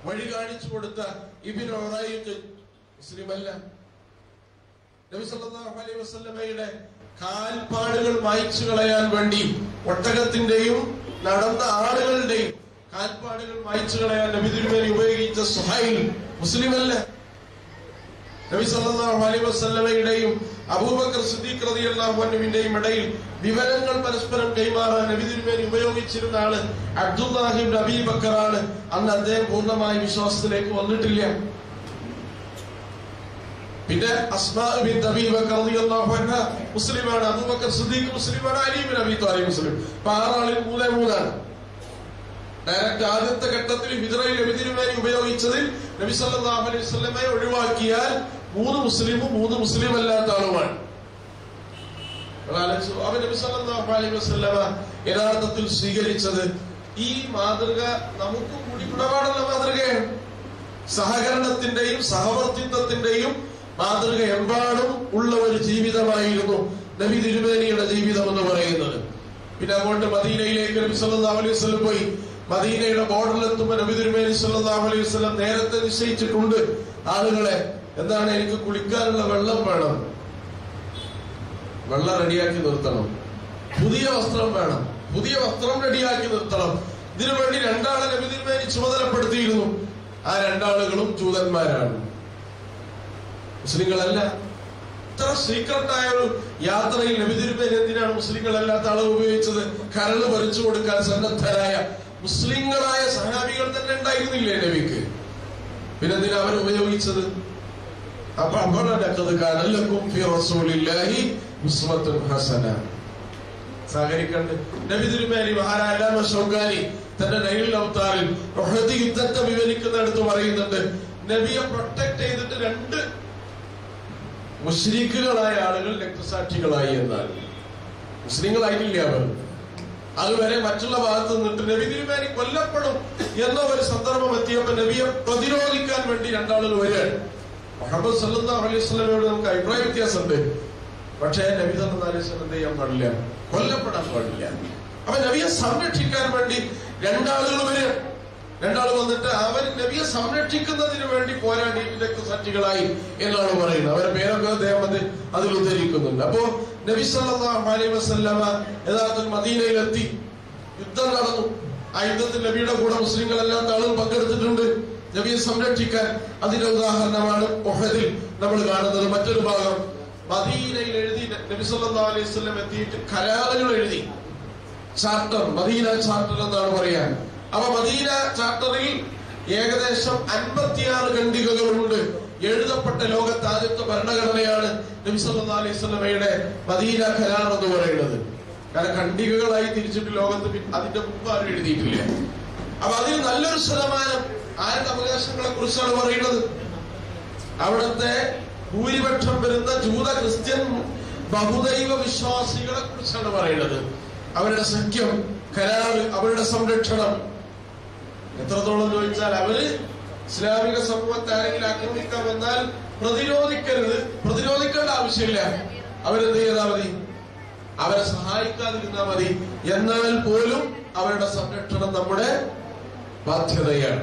വഴി കാണിച്ചു കൊടുത്ത ഇബ്നു ഉറൈഖ് മുസ്ലിമല്ല. നബി സല്ലല്ലാഹു അലൈഹി വസല്ലമയുടെ കാൽപ്പാടുകൾ മായ്ച്ചു കളയാൻ വേണ്ടി ഒട്ടകത്തിന്റെയും നടന്ന ആളുകളുടെയും കാൽപ്പാടുകൾ മായ്ച്ചു കളയാൻ നബി തിരുമേനി ഉപയോഗിച്ച സുഹൈൽ മുസ്ലിമല്ല. നബി സല്ലല്ലാഹു അലൈഹി വസല്ലമയുടെയും അബൂബക്കർ സിദ്ദീഖ് റളിയല്ലാഹു അൻഹുവിന്റെയും ഇടയിൽ വിവരങ്ങൾ പരസ്പരം കൈമാറാൻ നബി തിരുമേനി ഉപയോഗിച്ചിരുന്ന ആള് അബ്ദുല്ലാഹി ഇബ്നു അബീ ബക്കറാണ്. അന്ന് അദ്ദേഹം പൂർണ്ണമായി വിശ്വാസത്തിലേക്ക് വന്നിട്ടില്ല. പിന്നെ അസ്മാ ബിൻത് അബീ ബക്കർ റളിയല്ലാഹു അൻഹ മുസ്ലിമാണ്, അബൂബക്കർ സിദ്ദീഖ് മുസ്ലിമാണ്, അലി ഇബ്നു അബീ ത്വാലിബ് മുസ്ലിം. അപ്പൊ 6 ആളിൽ 3 ഡയറക്റ്റ് ആദ്യത്തെ ഘട്ടത്തിൽ ഹിജ്റയിൽ നബി തിരുമേനി ഉപയോഗിച്ചതിൽ നബി സല്ലല്ലാഹു അലൈഹി വസല്ലമയെ ഒഴിവാക്കിയാൽ 3 മുസ്ലിമും 3 മുസ്ലിം അല്ലാത്ത ആളുമാണ്. അവൻ നബി സല്ലല്ലാഹു അലൈഹി വസല്ലമ യഥാർത്ഥത്തിൽ സ്വീകരിച്ചത് ഈ മാതൃക നമുക്ക് കൂടി ഗുണപാടുള്ള മാതൃകയാണ്. സഹകരണത്തിന്റെയും സഹവർത്തിത്വത്തിന്റെയും മാതൃക എമ്പാടും ഉള്ള ഒരു ജീവിതമായിരുന്നു നബി തിരുമേനിയുടെ ജീവിതം എന്ന് പറയുന്നത്. പിന്നെ അങ്ങോട്ട് മദീനയിലേക്ക് നബി സല്ലല്ലാഹു അലൈഹി വസല്ലം പോയി. മദീനയുടെ ബോർഡറിലെത്തുമ്പോൾ നബി തിരുമേനി സല്ലല്ലാഹു അലൈഹി വസല്ലം നേരത്തെ നിശ്ചയിച്ചിട്ടുണ്ട് ആളുകളെ, എന്താണ്, എനിക്ക് കുളിക്കാനുള്ള വെള്ളം വേണം, വെള്ളം റെഡിയാക്കി നിർത്തണം, പുതിയ വസ്ത്രം വേണം, പുതിയ വസ്ത്രം റെഡിയാക്കി നിർത്തണം. ഇതിനുവേണ്ടി 2 ആളെ നബി തിരുമേനി ചുമതലപ്പെടുത്തിയിരുന്നു. ആ 2 ആളുകളും ജൂതന്മാരാണ്, മുസ്ലിങ്ങളല്ല. ഇത്ര സീക്രട്ടായ ഒരു യാത്രയിൽ നബി തിരുമേനി എന്തിനാണ് മുസ്ലിങ്ങളല്ലാത്ത ആളെ ഉപയോഗിച്ചത്? കരള് പറിച്ചു കൊടുക്കാൻ സന്നദ്ധരായ മുസ്ലിങ്ങളായ സഹാബികൾ തന്നെ ഉണ്ടായിരുന്നില്ലേ നബിക്ക്? പിന്നെന്തിനാ അവർ ഉപയോഗിച്ചത്? അപ്പൊ സഹകരിക്കണ്ട്. നബി തിരുമേനി മഹാനായ ഷൗക്കാനി തന്റെ നൈലുൽ അവ്താറിൽ ഉഹദ് യുദ്ധത്തെ വിവരിക്കുന്നിടത്ത് പറയുന്നുണ്ട്, നബിയെ പ്രൊട്ടക്ട് ചെയ്തിട്ട് 2 മുശ്രിക്കുകളായ ആളുകൾ രക്തസാക്ഷികളായി. എന്നാൽ മുസ്ലിങ്ങളായിട്ടില്ല അവർ. അതുവരെ മറ്റുള്ള ഭാഗത്ത് നിന്നിട്ട് നബി തിരുമേനി കൊല്ലപ്പെടും എന്ന ഒരു സന്ദർഭം എത്തിയപ്പോൾ നബിയെ പ്രതിരോധിക്കാൻ വേണ്ടി 2 ആളുകൾ വരികയാണ്. മുഹമ്മദ് സല്ലല്ലാഹു അലൈഹി വസല്ലമയോട് നമുക്ക് അഭിപ്രായ വ്യത്യാസമുണ്ട്, പക്ഷേ നബി സല്ലല്ലാഹു അലൈഹി വസല്ലം എന്ത് ചെയ്യാൻ പാടില്ല? കൊല്ലപ്പെടാൻ പാടില്ല. അപ്പൊ നബിയെ സംരക്ഷിക്കാൻ വേണ്ടി 2 ആളുകൾ വരികയാണ്. 2 ആൾ വന്നിട്ട് അവർ നബിയെ സംരക്ഷിക്കുന്നതിന് വേണ്ടി പോരാടി രക്തസാക്ഷികളായി എന്നാണ് പറയുന്നത്. അവരുടെ പേരൊക്കെ അദ്ദേഹം അതിൽ ഉദ്ധരിക്കുന്നുണ്ട്. അപ്പോ നബി സല്ലല്ലാഹു അലൈഹി വസല്ലമ യഥാർത്ഥത്തിൽ മദീനയിലെത്തി. യുദ്ധം നടന്നു. ആ യുദ്ധത്തിൽ നബിയുടെ കൂടെ മുസ്ലിങ്ങളല്ലാത്ത ആളുകൾ പങ്കെടുത്തിട്ടുണ്ട് നബിയെ സംരക്ഷിക്കാൻ. അതിന്റെ ഉദാഹരണമാണ് ഉഹദിൽ നമ്മൾ കാണുന്നത്. മറ്റൊരു ഭാഗം മദീനയിൽ എഴുതി നബി സല്ലല്ലാഹു അലൈഹി വസല്ലം എത്തിയിട്ട് കരാറുകൾ എഴുതി. ചാർട്ടർ, മദീന ചാർട്ടർ എന്നാണ് പറയാൻ. അപ്പൊ മദീന ചാർട്ടറിൽ ഏകദേശം 56 ഖണ്ഡികകളുണ്ട്. എഴുതപ്പെട്ട ലോകത്ത് ആദ്യത്തെ ഭരണഘടനയാണ് നബി സല്ലല്ലാഹു അലൈഹി വസല്ലമയുടെ മദീന കരാർ എന്ന് പറയുന്നത്. കാരണം ഖണ്ഡികകളായി തിരിച്ചിട്ട് ലോകത്ത് അതിന്റെ മുമ്പ് ആരും എഴുതിയിട്ടില്ല. അപ്പൊ അതിൽ നല്ലൊരു ശതമാനം ആരുടെ അവകാശങ്ങളെ കുറിച്ചാണ് പറയുന്നത്? അവിടുത്തെ ഭൂരിപക്ഷം വരുന്ന ജൂത ക്രിസ്ത്യൻ ബഹുദൈവ വിശ്വാസികളെ കുറിച്ചാണ് പറയുന്നത്. അവരുടെ സഖ്യം, കരാറ്, അവരുടെ സംരക്ഷണം എത്രത്തോളം ചോദിച്ചാൽ അവര് ഇസ്ലാമിക സമൂഹത്തെ ആരെങ്കിലും ആക്രമിക്കാൻ വന്നാൽ പ്രതിരോധിക്കരുത്, പ്രതിരോധിക്കേണ്ട ആവശ്യമില്ല. അവരെന്ത് ചെയ്താൽ മതി? അവരെ സഹായിക്കാതിരുന്നാൽ മതി. എന്നാൽ പോലും അവരുടെ സംരക്ഷണം നമ്മുടെ ബാധ്യതയാണ്.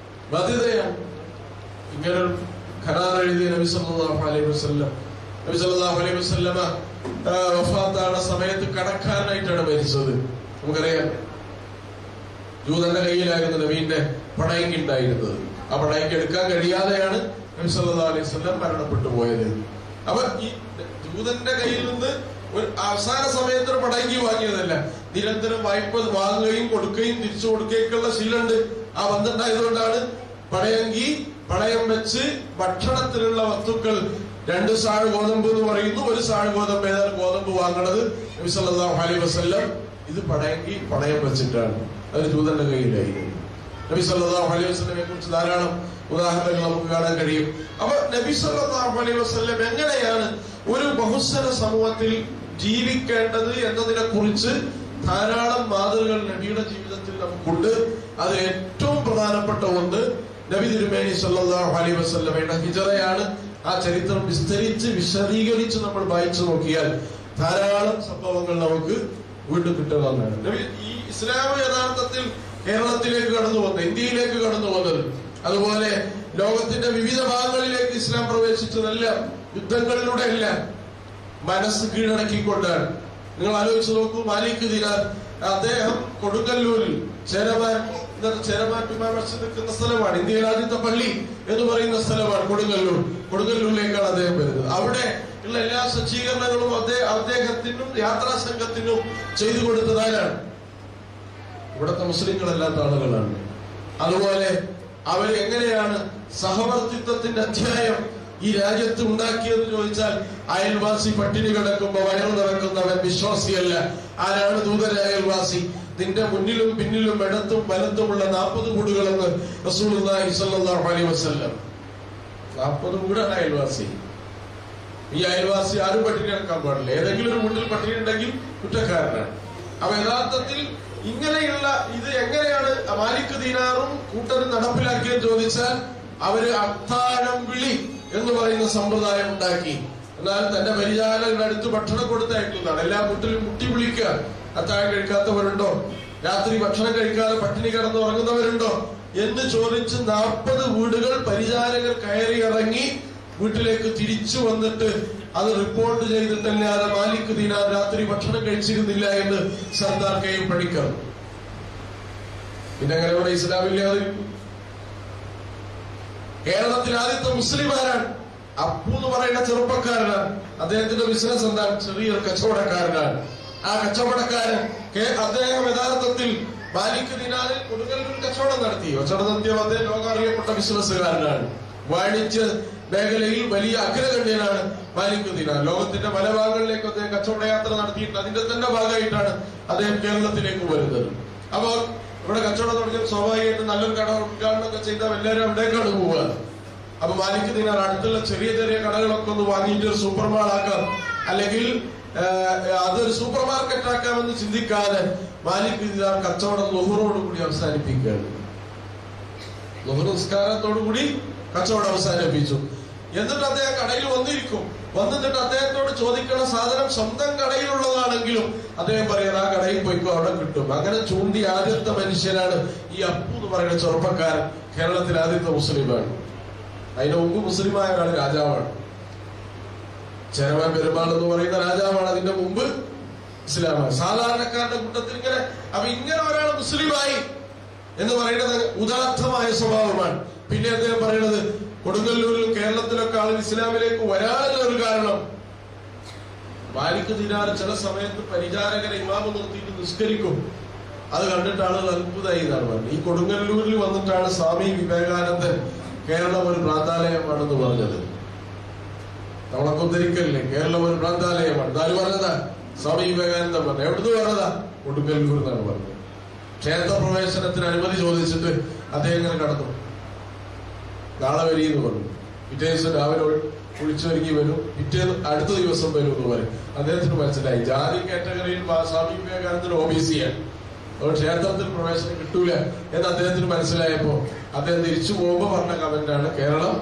ഇങ്ങനൊരു കരാർ എഴുതിയ നബി സല്ലല്ലാഹു അലൈഹി വസല്ലം, നബി സല്ലല്ലാഹു അലൈഹി വസല്ലമ വഫാത്തായ സമയത്ത് കടക്കാരനായിട്ടാണ് മരിച്ചത്. നമുക്കറിയാം, ജൂതന്റെ കയ്യിലായിരുന്നു നബീന്റെ പടയങ്കി ഉണ്ടായിരുന്നത്. ആ പടയങ്കി എടുക്കാൻ കഴിയാതെയാണ് നബി സല്ലല്ലാഹു അലൈഹി വസല്ലം മരണപ്പെട്ടു പോയത്. അപ്പൊ ഈ ജൂതന്റെ കയ്യിൽ നിന്ന് ഒരു അവസാന സമയത്ത് ഒരു പടയങ്കി വാങ്ങിയതല്ല, നിരന്തരം വായ്പ വാങ്ങുകയും കൊടുക്കുകയും തിരിച്ചു കൊടുക്കുകയൊക്കെയുള്ള ശീലമുണ്ട്. ആ ബന്ധമുണ്ടായതുകൊണ്ടാണ് പടയങ്കി, പടയം വെച്ച് ഭക്ഷണത്തിലുള്ള വസ്തുക്കൾ 2 സാഴ് ഗോതമ്പ് എന്ന് പറയുന്നു, 1 സാഴ് ഗോതമ്പ്, ഏതായാലും ഗോതമ്പ് വാങ്ങണത് നബി സല്ലല്ലാഹു അലൈഹി വസല്ലം ഇത് പടയങ്കി പടയം വെച്ചിട്ടാണ്. അത് ജൂതന്റെ കയ്യിലായിരുന്നു. നബി സല്ലല്ലാഹു അലൈഹി വസല്ലമയെ കുറിച്ച് ധാരാളം ഉദാഹരണങ്ങൾ നമുക്ക് കാണാൻ കഴിയും. അപ്പൊ നബി സല്ലല്ലാഹു അലൈഹി വസല്ലം എങ്ങനെയാണ് ഒരു ബഹുസ്വര സമൂഹത്തിൽ ജീവിക്കേണ്ടത് എന്നതിനെ കുറിച്ച് ധാരാളം മാതൃകകൾ നബിയുടെ ജീവിതത്തിൽ നമുക്കുണ്ട്. അത് ഏറ്റവും പ്രധാനപ്പെട്ട ഒന്ന് നബി തിരുമേനി സല്ലല്ലാഹു അലൈഹി വസല്ലമയുടെ ഹിജ്റയാണ്. ആ ചരിത്രം വിശദീകരിച്ച് നമ്മൾ വായിച്ചു നോക്കിയാൽ ധാരാളം സംഭവങ്ങൾ നമുക്ക് വീണ്ടും കിട്ടുന്നതാണ്. ഈ ഇസ്ലാം യഥാർത്ഥത്തിൽ കേരളത്തിലേക്ക് കടന്നു വന്നത്, ഇന്ത്യയിലേക്ക് കടന്നു വന്നത് അതുപോലെ ലോകത്തിന്റെ വിവിധ ഭാഗങ്ങളിലേക്ക് ഇസ്ലാം പ്രവേശിച്ചതെല്ലാം യുദ്ധങ്ങളിലൂടെയല്ല, മനസ്സ് കീഴടക്കിക്കൊണ്ടാണ്. നിങ്ങൾ ആലോചിച്ച് നോക്കൂ, മാലിക് ദിനാർ അദ്ദേഹം കൊടുങ്ങല്ലൂരിൽ ചേരമാൻ മസ്ജിദ് നിൽക്കുന്ന സ്ഥലമാണ്, ഇന്ത്യയിലെ ആദ്യത്തെ പള്ളി എന്ന് പറയുന്ന സ്ഥലമാണ് കൊടുങ്ങല്ലൂരിലേക്കാണ് അദ്ദേഹം വരുന്നത്. അവിടെ ഉള്ള എല്ലാ സജ്ജീകരണങ്ങളും അദ്ദേഹത്തിനും യാത്രാ സംഘത്തിനും ചെയ്തു കൊടുത്തതായാണ്. ഇവിടുത്തെ മുസ്ലിങ്ങളല്ലാത്ത ആളുകളാണ്. അതുപോലെ അവർ എങ്ങനെയാണ് സഹവർത്തിത്വത്തിന്റെ അധ്യായം ഈ രാജ്യത്ത് ഉണ്ടാക്കിയെന്ന് ചോദിച്ചാൽ, അയൽവാസി പട്ടിണി കിടക്കുമ്പോ വയറു നിറക്കുന്നവൻ വിശ്വാസിയല്ല. ആരാണ് ദൂതര അയൽവാസി? നിന്റെ മുന്നിലും പിന്നിലും ഇടത്തും വലത്തുമുള്ള 40 വീടുകളെന്ന് റസൂലുള്ളാഹി സ്വല്ലല്ലാഹു അലൈഹി വസല്ലം. 40 വീടാണ് അയൽവാസി. ഈ അയൽവാസി ആരും പട്ടിണി കിടക്കാൻ പാടില്ല. ഏതെങ്കിലും ഒരു വീട്ടിൽ പട്ടിണി ഉണ്ടെങ്കിൽ കുറ്റക്കാരനാണ്. അപ്പൊ യഥാർത്ഥത്തിൽ ഇങ്ങനെയുള്ള ഇത് എങ്ങനെയാണ് മാലിക് ദീനാറും കൂട്ടരും നടപ്പിലാക്കിയെന്ന് ചോദിച്ചാൽ, അവര് അത്താഴം വിളി എന്ന് പറയുന്ന സമ്പ്രദായം ഉണ്ടാക്കി. എന്നാൽ തന്റെ പരിചാരകരുടെ അടുത്ത് ഭക്ഷണം കൊടുത്തയക്കുന്നതാണ്. എല്ലാ വീട്ടിലും മുട്ടി വിളിക്കുക, അത്താഴം കഴിക്കാത്തവരുണ്ടോ, രാത്രി ഭക്ഷണം കഴിക്കാതെ പട്ടിണി കിടന്ന് ഉറങ്ങുന്നവരുണ്ടോ എന്ന് ചോദിച്ച് 40 വീടുകൾ പരിചാരകർ കയറി ഇറങ്ങി വീട്ടിലേക്ക് തിരിച്ചു വന്നിട്ട് അത് റിപ്പോർട്ട് ചെയ്തിട്ടല്ലാതെ മാലിക് ദീനാർ രാത്രി ഭക്ഷണം കഴിച്ചിരുന്നില്ല എന്ന് സർദാർ കെ എം പണിക്കർ. പിന്നെ അങ്ങനെ ഇവിടെ ഇസ്ലാമില്ലാതെ കേരളത്തിൽ ആദ്യത്തെ മുസ്ലിമാരാണ്. അപ്പു എന്ന് പറയുന്ന ചെറുപ്പക്കാരനാണ്. അദ്ദേഹത്തിന്റെ ബിസിനസ് എന്താണ്? ചെറിയൊരു കച്ചവടക്കാരനാണ്. ആ കച്ചവടക്കാരൻ അദ്ദേഹം യഥാർത്ഥത്തിൽ മാലിക് ദീനാറിൽ കൊടുങ്ങല്ലൂർ കച്ചവടം നടത്തി. കച്ചവടം നടത്തിയ അദ്ദേഹം ലോകം അറിയപ്പെട്ട ബിസിനസ്സുകാരനാണ്. വാണിജ്യ മേഖലയിൽ വലിയ അഗ്രഗണ്യനാണ് മാലിക് ദീനാർ. ലോകത്തിന്റെ പല ഭാഗങ്ങളിലേക്ക് അദ്ദേഹം കച്ചവട യാത്ര നടത്തിയിട്ട് അതിന്റെ തന്നെ ഭാഗമായിട്ടാണ് അദ്ദേഹം കേരളത്തിലേക്ക് വരുന്നത്. അപ്പൊ ഇവിടെ കച്ചവടം തുടങ്ങിയ സ്വാഭാവികമായിട്ട് നല്ലൊരു കട ഉദ്ഘാടനമൊക്കെ ചെയ്താൽ എല്ലാവരും അവിടേക്കാണ് പോവുക. അപ്പൊ മാലിക് ദീനാർ അടുത്തുള്ള ചെറിയ ചെറിയ കടകളൊക്കെ ഒന്ന് വാങ്ങിയിട്ട് ഒരു സൂപ്പർ മാൾ ആക്കാം, അല്ലെങ്കിൽ അതൊരു സൂപ്പർ മാർക്കറ്റ് ആക്കാമെന്ന് ചിന്തിക്കാതെ മാലിക് ദീനാർ കച്ചവടം ളുഹ്റോടുകൂടി അവസാനിപ്പിക്കുകയാണ്. ളുഹ്ർ നിസ്കാരത്തോടുകൂടി കച്ചവടം അവസാനിപ്പിച്ചു. എന്നിട്ട് അദ്ദേഹം കടയിൽ വന്നിട്ട് അദ്ദേഹത്തോട് ചോദിക്കണ സാധനം സ്വന്തം കടയിലുള്ളതാണെങ്കിലും അദ്ദേഹം പറയുന്നത് ആ കടയിൽ പോയിക്കോ, അവിടെ കിട്ടും. അങ്ങനെ ചൂണ്ടി ആദ്യത്തെ മനുഷ്യനാണ് ഈ അപ്പു എന്ന് പറയുന്ന ചെറുപ്പക്കാരൻ. കേരളത്തിലെ ആദ്യത്തെ മുസ്ലിമാണ്. അതിന് മുമ്പ് മുസ്ലിമായ ഒരാൾ രാജാവാണ്. ചേരമാൻ പെരുമാൾ എന്ന് പറയുന്ന രാജാവാണ്. അതിന്റെ മുമ്പ് ഇസ്ലാമാണ്. സാധാരണക്കാരുടെ കൂട്ടത്തിൽ ഇങ്ങനെ ഒരാൾ മുസ്ലിമായി എന്ന് പറയുന്നത് ഉദാത്തമായ സ്വഭാവമാണ്. പിന്നെ അദ്ദേഹം പറയുന്നത് കൊടുങ്ങല്ലൂരിലും കേരളത്തിലൊക്കെ ആളുകൾ ഇസ്ലാമിലേക്ക് വരാനുള്ള ഒരു കാരണം, മാലിക് ദീനാർ ചില സമയത്ത് പരിചാരകരെ ഇമാമ് നിർത്തിയിട്ട് നിസ്കരിക്കും. അത് കണ്ടിട്ട് ആളുകൾ അത്ഭുതമായി എന്നാണ് പറഞ്ഞത്. ഈ കൊടുങ്ങല്ലൂരിൽ വന്നിട്ടാണ് സ്വാമി വിവേകാനന്ദൻ കേരളം ഒരു ഭ്രാന്താലയമാണെന്ന് പറഞ്ഞത്. നമ്മളൊക്കെ ഉദ്ധരിക്കല്ലേ, കേരളം ഒരു ഭ്രാന്താലയമാണ്. ഇതാര് പറഞ്ഞതാ? സ്വാമി വിവേകാനന്ദൻ പറഞ്ഞു. എവിടുന്ന് പറഞ്ഞതാ? കൊടുങ്ങല്ലൂർ എന്നാണ് പറഞ്ഞത്. ക്ഷേത്ര പ്രവേശനത്തിന് അനുമതി ചോദിച്ചിട്ട് അദ്ദേഹം ഇങ്ങനെ കടന്നു. നാളെ വരീന്ന് പറഞ്ഞു. പിറ്റേ ദിവസം രാവിലെ കുളിച്ചൊരുങ്ങി വരും, പിറ്റേന്ന് അടുത്ത ദിവസം വരും എന്ന് പറയും. അദ്ദേഹത്തിന് മനസ്സിലായി ജാതി കാറ്റഗറിയിൽ സ്വാമി വിവേകാനന്ദൻ OBC-യാണ്, അതുകൊണ്ട് ക്ഷേത്രത്തിൽ പ്രവേശനം കിട്ടൂല എന്ന് അദ്ദേഹത്തിന് മനസ്സിലായപ്പോ അദ്ദേഹം തിരിച്ചു പോകുമ്പോ പറഞ്ഞ കമന്റാണ്, കേരളം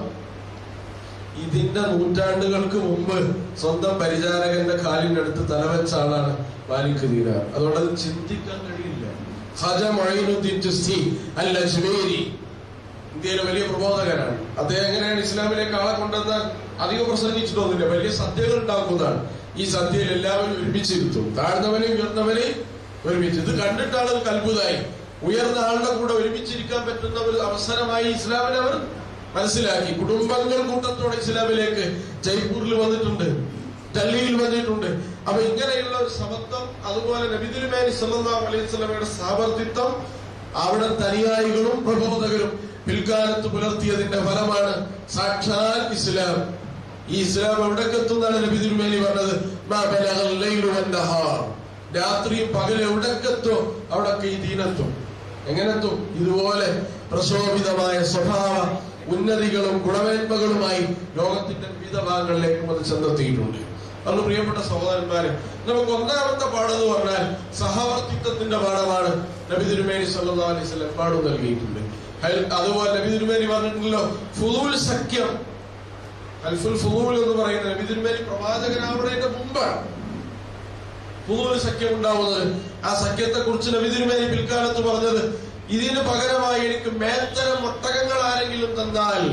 ഇതിന്റെ നൂറ്റാണ്ടുകൾക്ക് മുമ്പ് സ്വന്തം പരിചാരകന്റെ കാലിന്റെ അടുത്ത് തലവെച്ച ആളാണ് മാലിക് ദീനാർ. അതുകൊണ്ട് അത് ചിന്തിക്കാൻ കഴിയില്ല. ഖാജ മൊയ്നുദ്ദീൻ ചിശ്തി അൽ അജ്മീരി ഇന്ത്യയിലെ വലിയ പ്രബോധകനാണ്. അദ്ദേഹം എങ്ങനെയാണ് ഇസ്ലാമിലേക്ക് ആളെ കൊണ്ടുവന്നാൽ അധികം പ്രസംഗിച്ചിട്ടൊന്നുമില്ല, വലിയ സദ്യകൾ ഉണ്ടാക്കുന്നതാണ്. ഈ സദ്യയിൽ എല്ലാവരും ഒരുമിച്ചിരുത്തും, താഴ്ന്നവനെയും ഉയർന്നവനെയും ഒരുമിച്ച്. ഇത് കണ്ടിട്ട് ആളുകൾക്ക് അത്ഭുതമായി. ഉയർന്ന ആളുടെ കൂടെ ഒരുമിച്ചിരിക്കാൻ പറ്റുന്ന ഒരു അവസരമായി ഇസ്ലാമിനെ അവർ മനസ്സിലാക്കി. കുടുംബങ്ങൾ കൂട്ടത്തോടെ ഇസ്ലാമിലേക്ക് ജയ്പൂരിൽ വന്നിട്ടുണ്ട്, ഡൽഹിയിൽ വന്നിട്ടുണ്ട്. അപ്പൊ ഇങ്ങനെയുള്ള ഒരു സമത്വം, അതുപോലെ നബി തിരുമേനി സല്ലല്ലാഹു അലൈഹി വസല്ലമയുടെ സാമർത്ഥ്യം, അവിടെ അനുയായികളും പ്രബോധകരും പിൽക്കാലത്ത് പുലർത്തിയതിന്റെ ഫലമാണ് സാക്ഷാൽ ഇസ്ലാം. ഈ ഇസ്ലാം എവിടേക്ക് എത്തുന്നതാണ് നബി തിരുമേനി പറഞ്ഞത്? രാത്രിയും പകൽ എവിടേക്കെത്തോ അവിടൊക്കെ ഈ ദീനെത്തും. എങ്ങനെത്തും? ഇതുപോലെ പ്രശോഭിതമായ സ്വഭാവ ഉന്നതികളും ഗുണമേന്മകളുമായി ലോകത്തിന്റെ വിവിധ ഭാഗങ്ങളിലേക്കും അത് ചെന്നെത്തിയിട്ടുണ്ട്. അതുകൊണ്ട് പ്രിയപ്പെട്ട സഹോദരന്മാരെ, നമുക്ക് ഒന്നാമത്തെ പാഠമെന്ന് പറഞ്ഞാൽ സഹവർത്തിത്വത്തിന്റെ പാഠമാണ്. നബി തിരുമേനി സല്ലല്ലാഹു അലൈഹി വസല്ലം പാഠം നൽകിയിട്ടുണ്ട്. അതുപോലെ നബി തിരുമേനി പറഞ്ഞിട്ടുണ്ടല്ലോ, ഫുദൂൽ സഖ്യം. അൽഫുൽ ഫുദൂൽ എന്ന് പറയുന്നത് നബി തിരുമേനി പ്രവാചകനാവുന്നതിന്റെ മുമ്പാണ് ഫുദൂൽ സഖ്യം ഉണ്ടാവുന്നത്. ആ സഖ്യത്തെ കുറിച്ച് നബി തിരുമേനി പിൽക്കാലത്ത് പറഞ്ഞത്, ഇതിന് പകരമായി എനിക്ക് മേത്തരം ഒട്ടകങ്ങൾ ആരെങ്കിലും ആരെങ്കിലും തന്നാൽ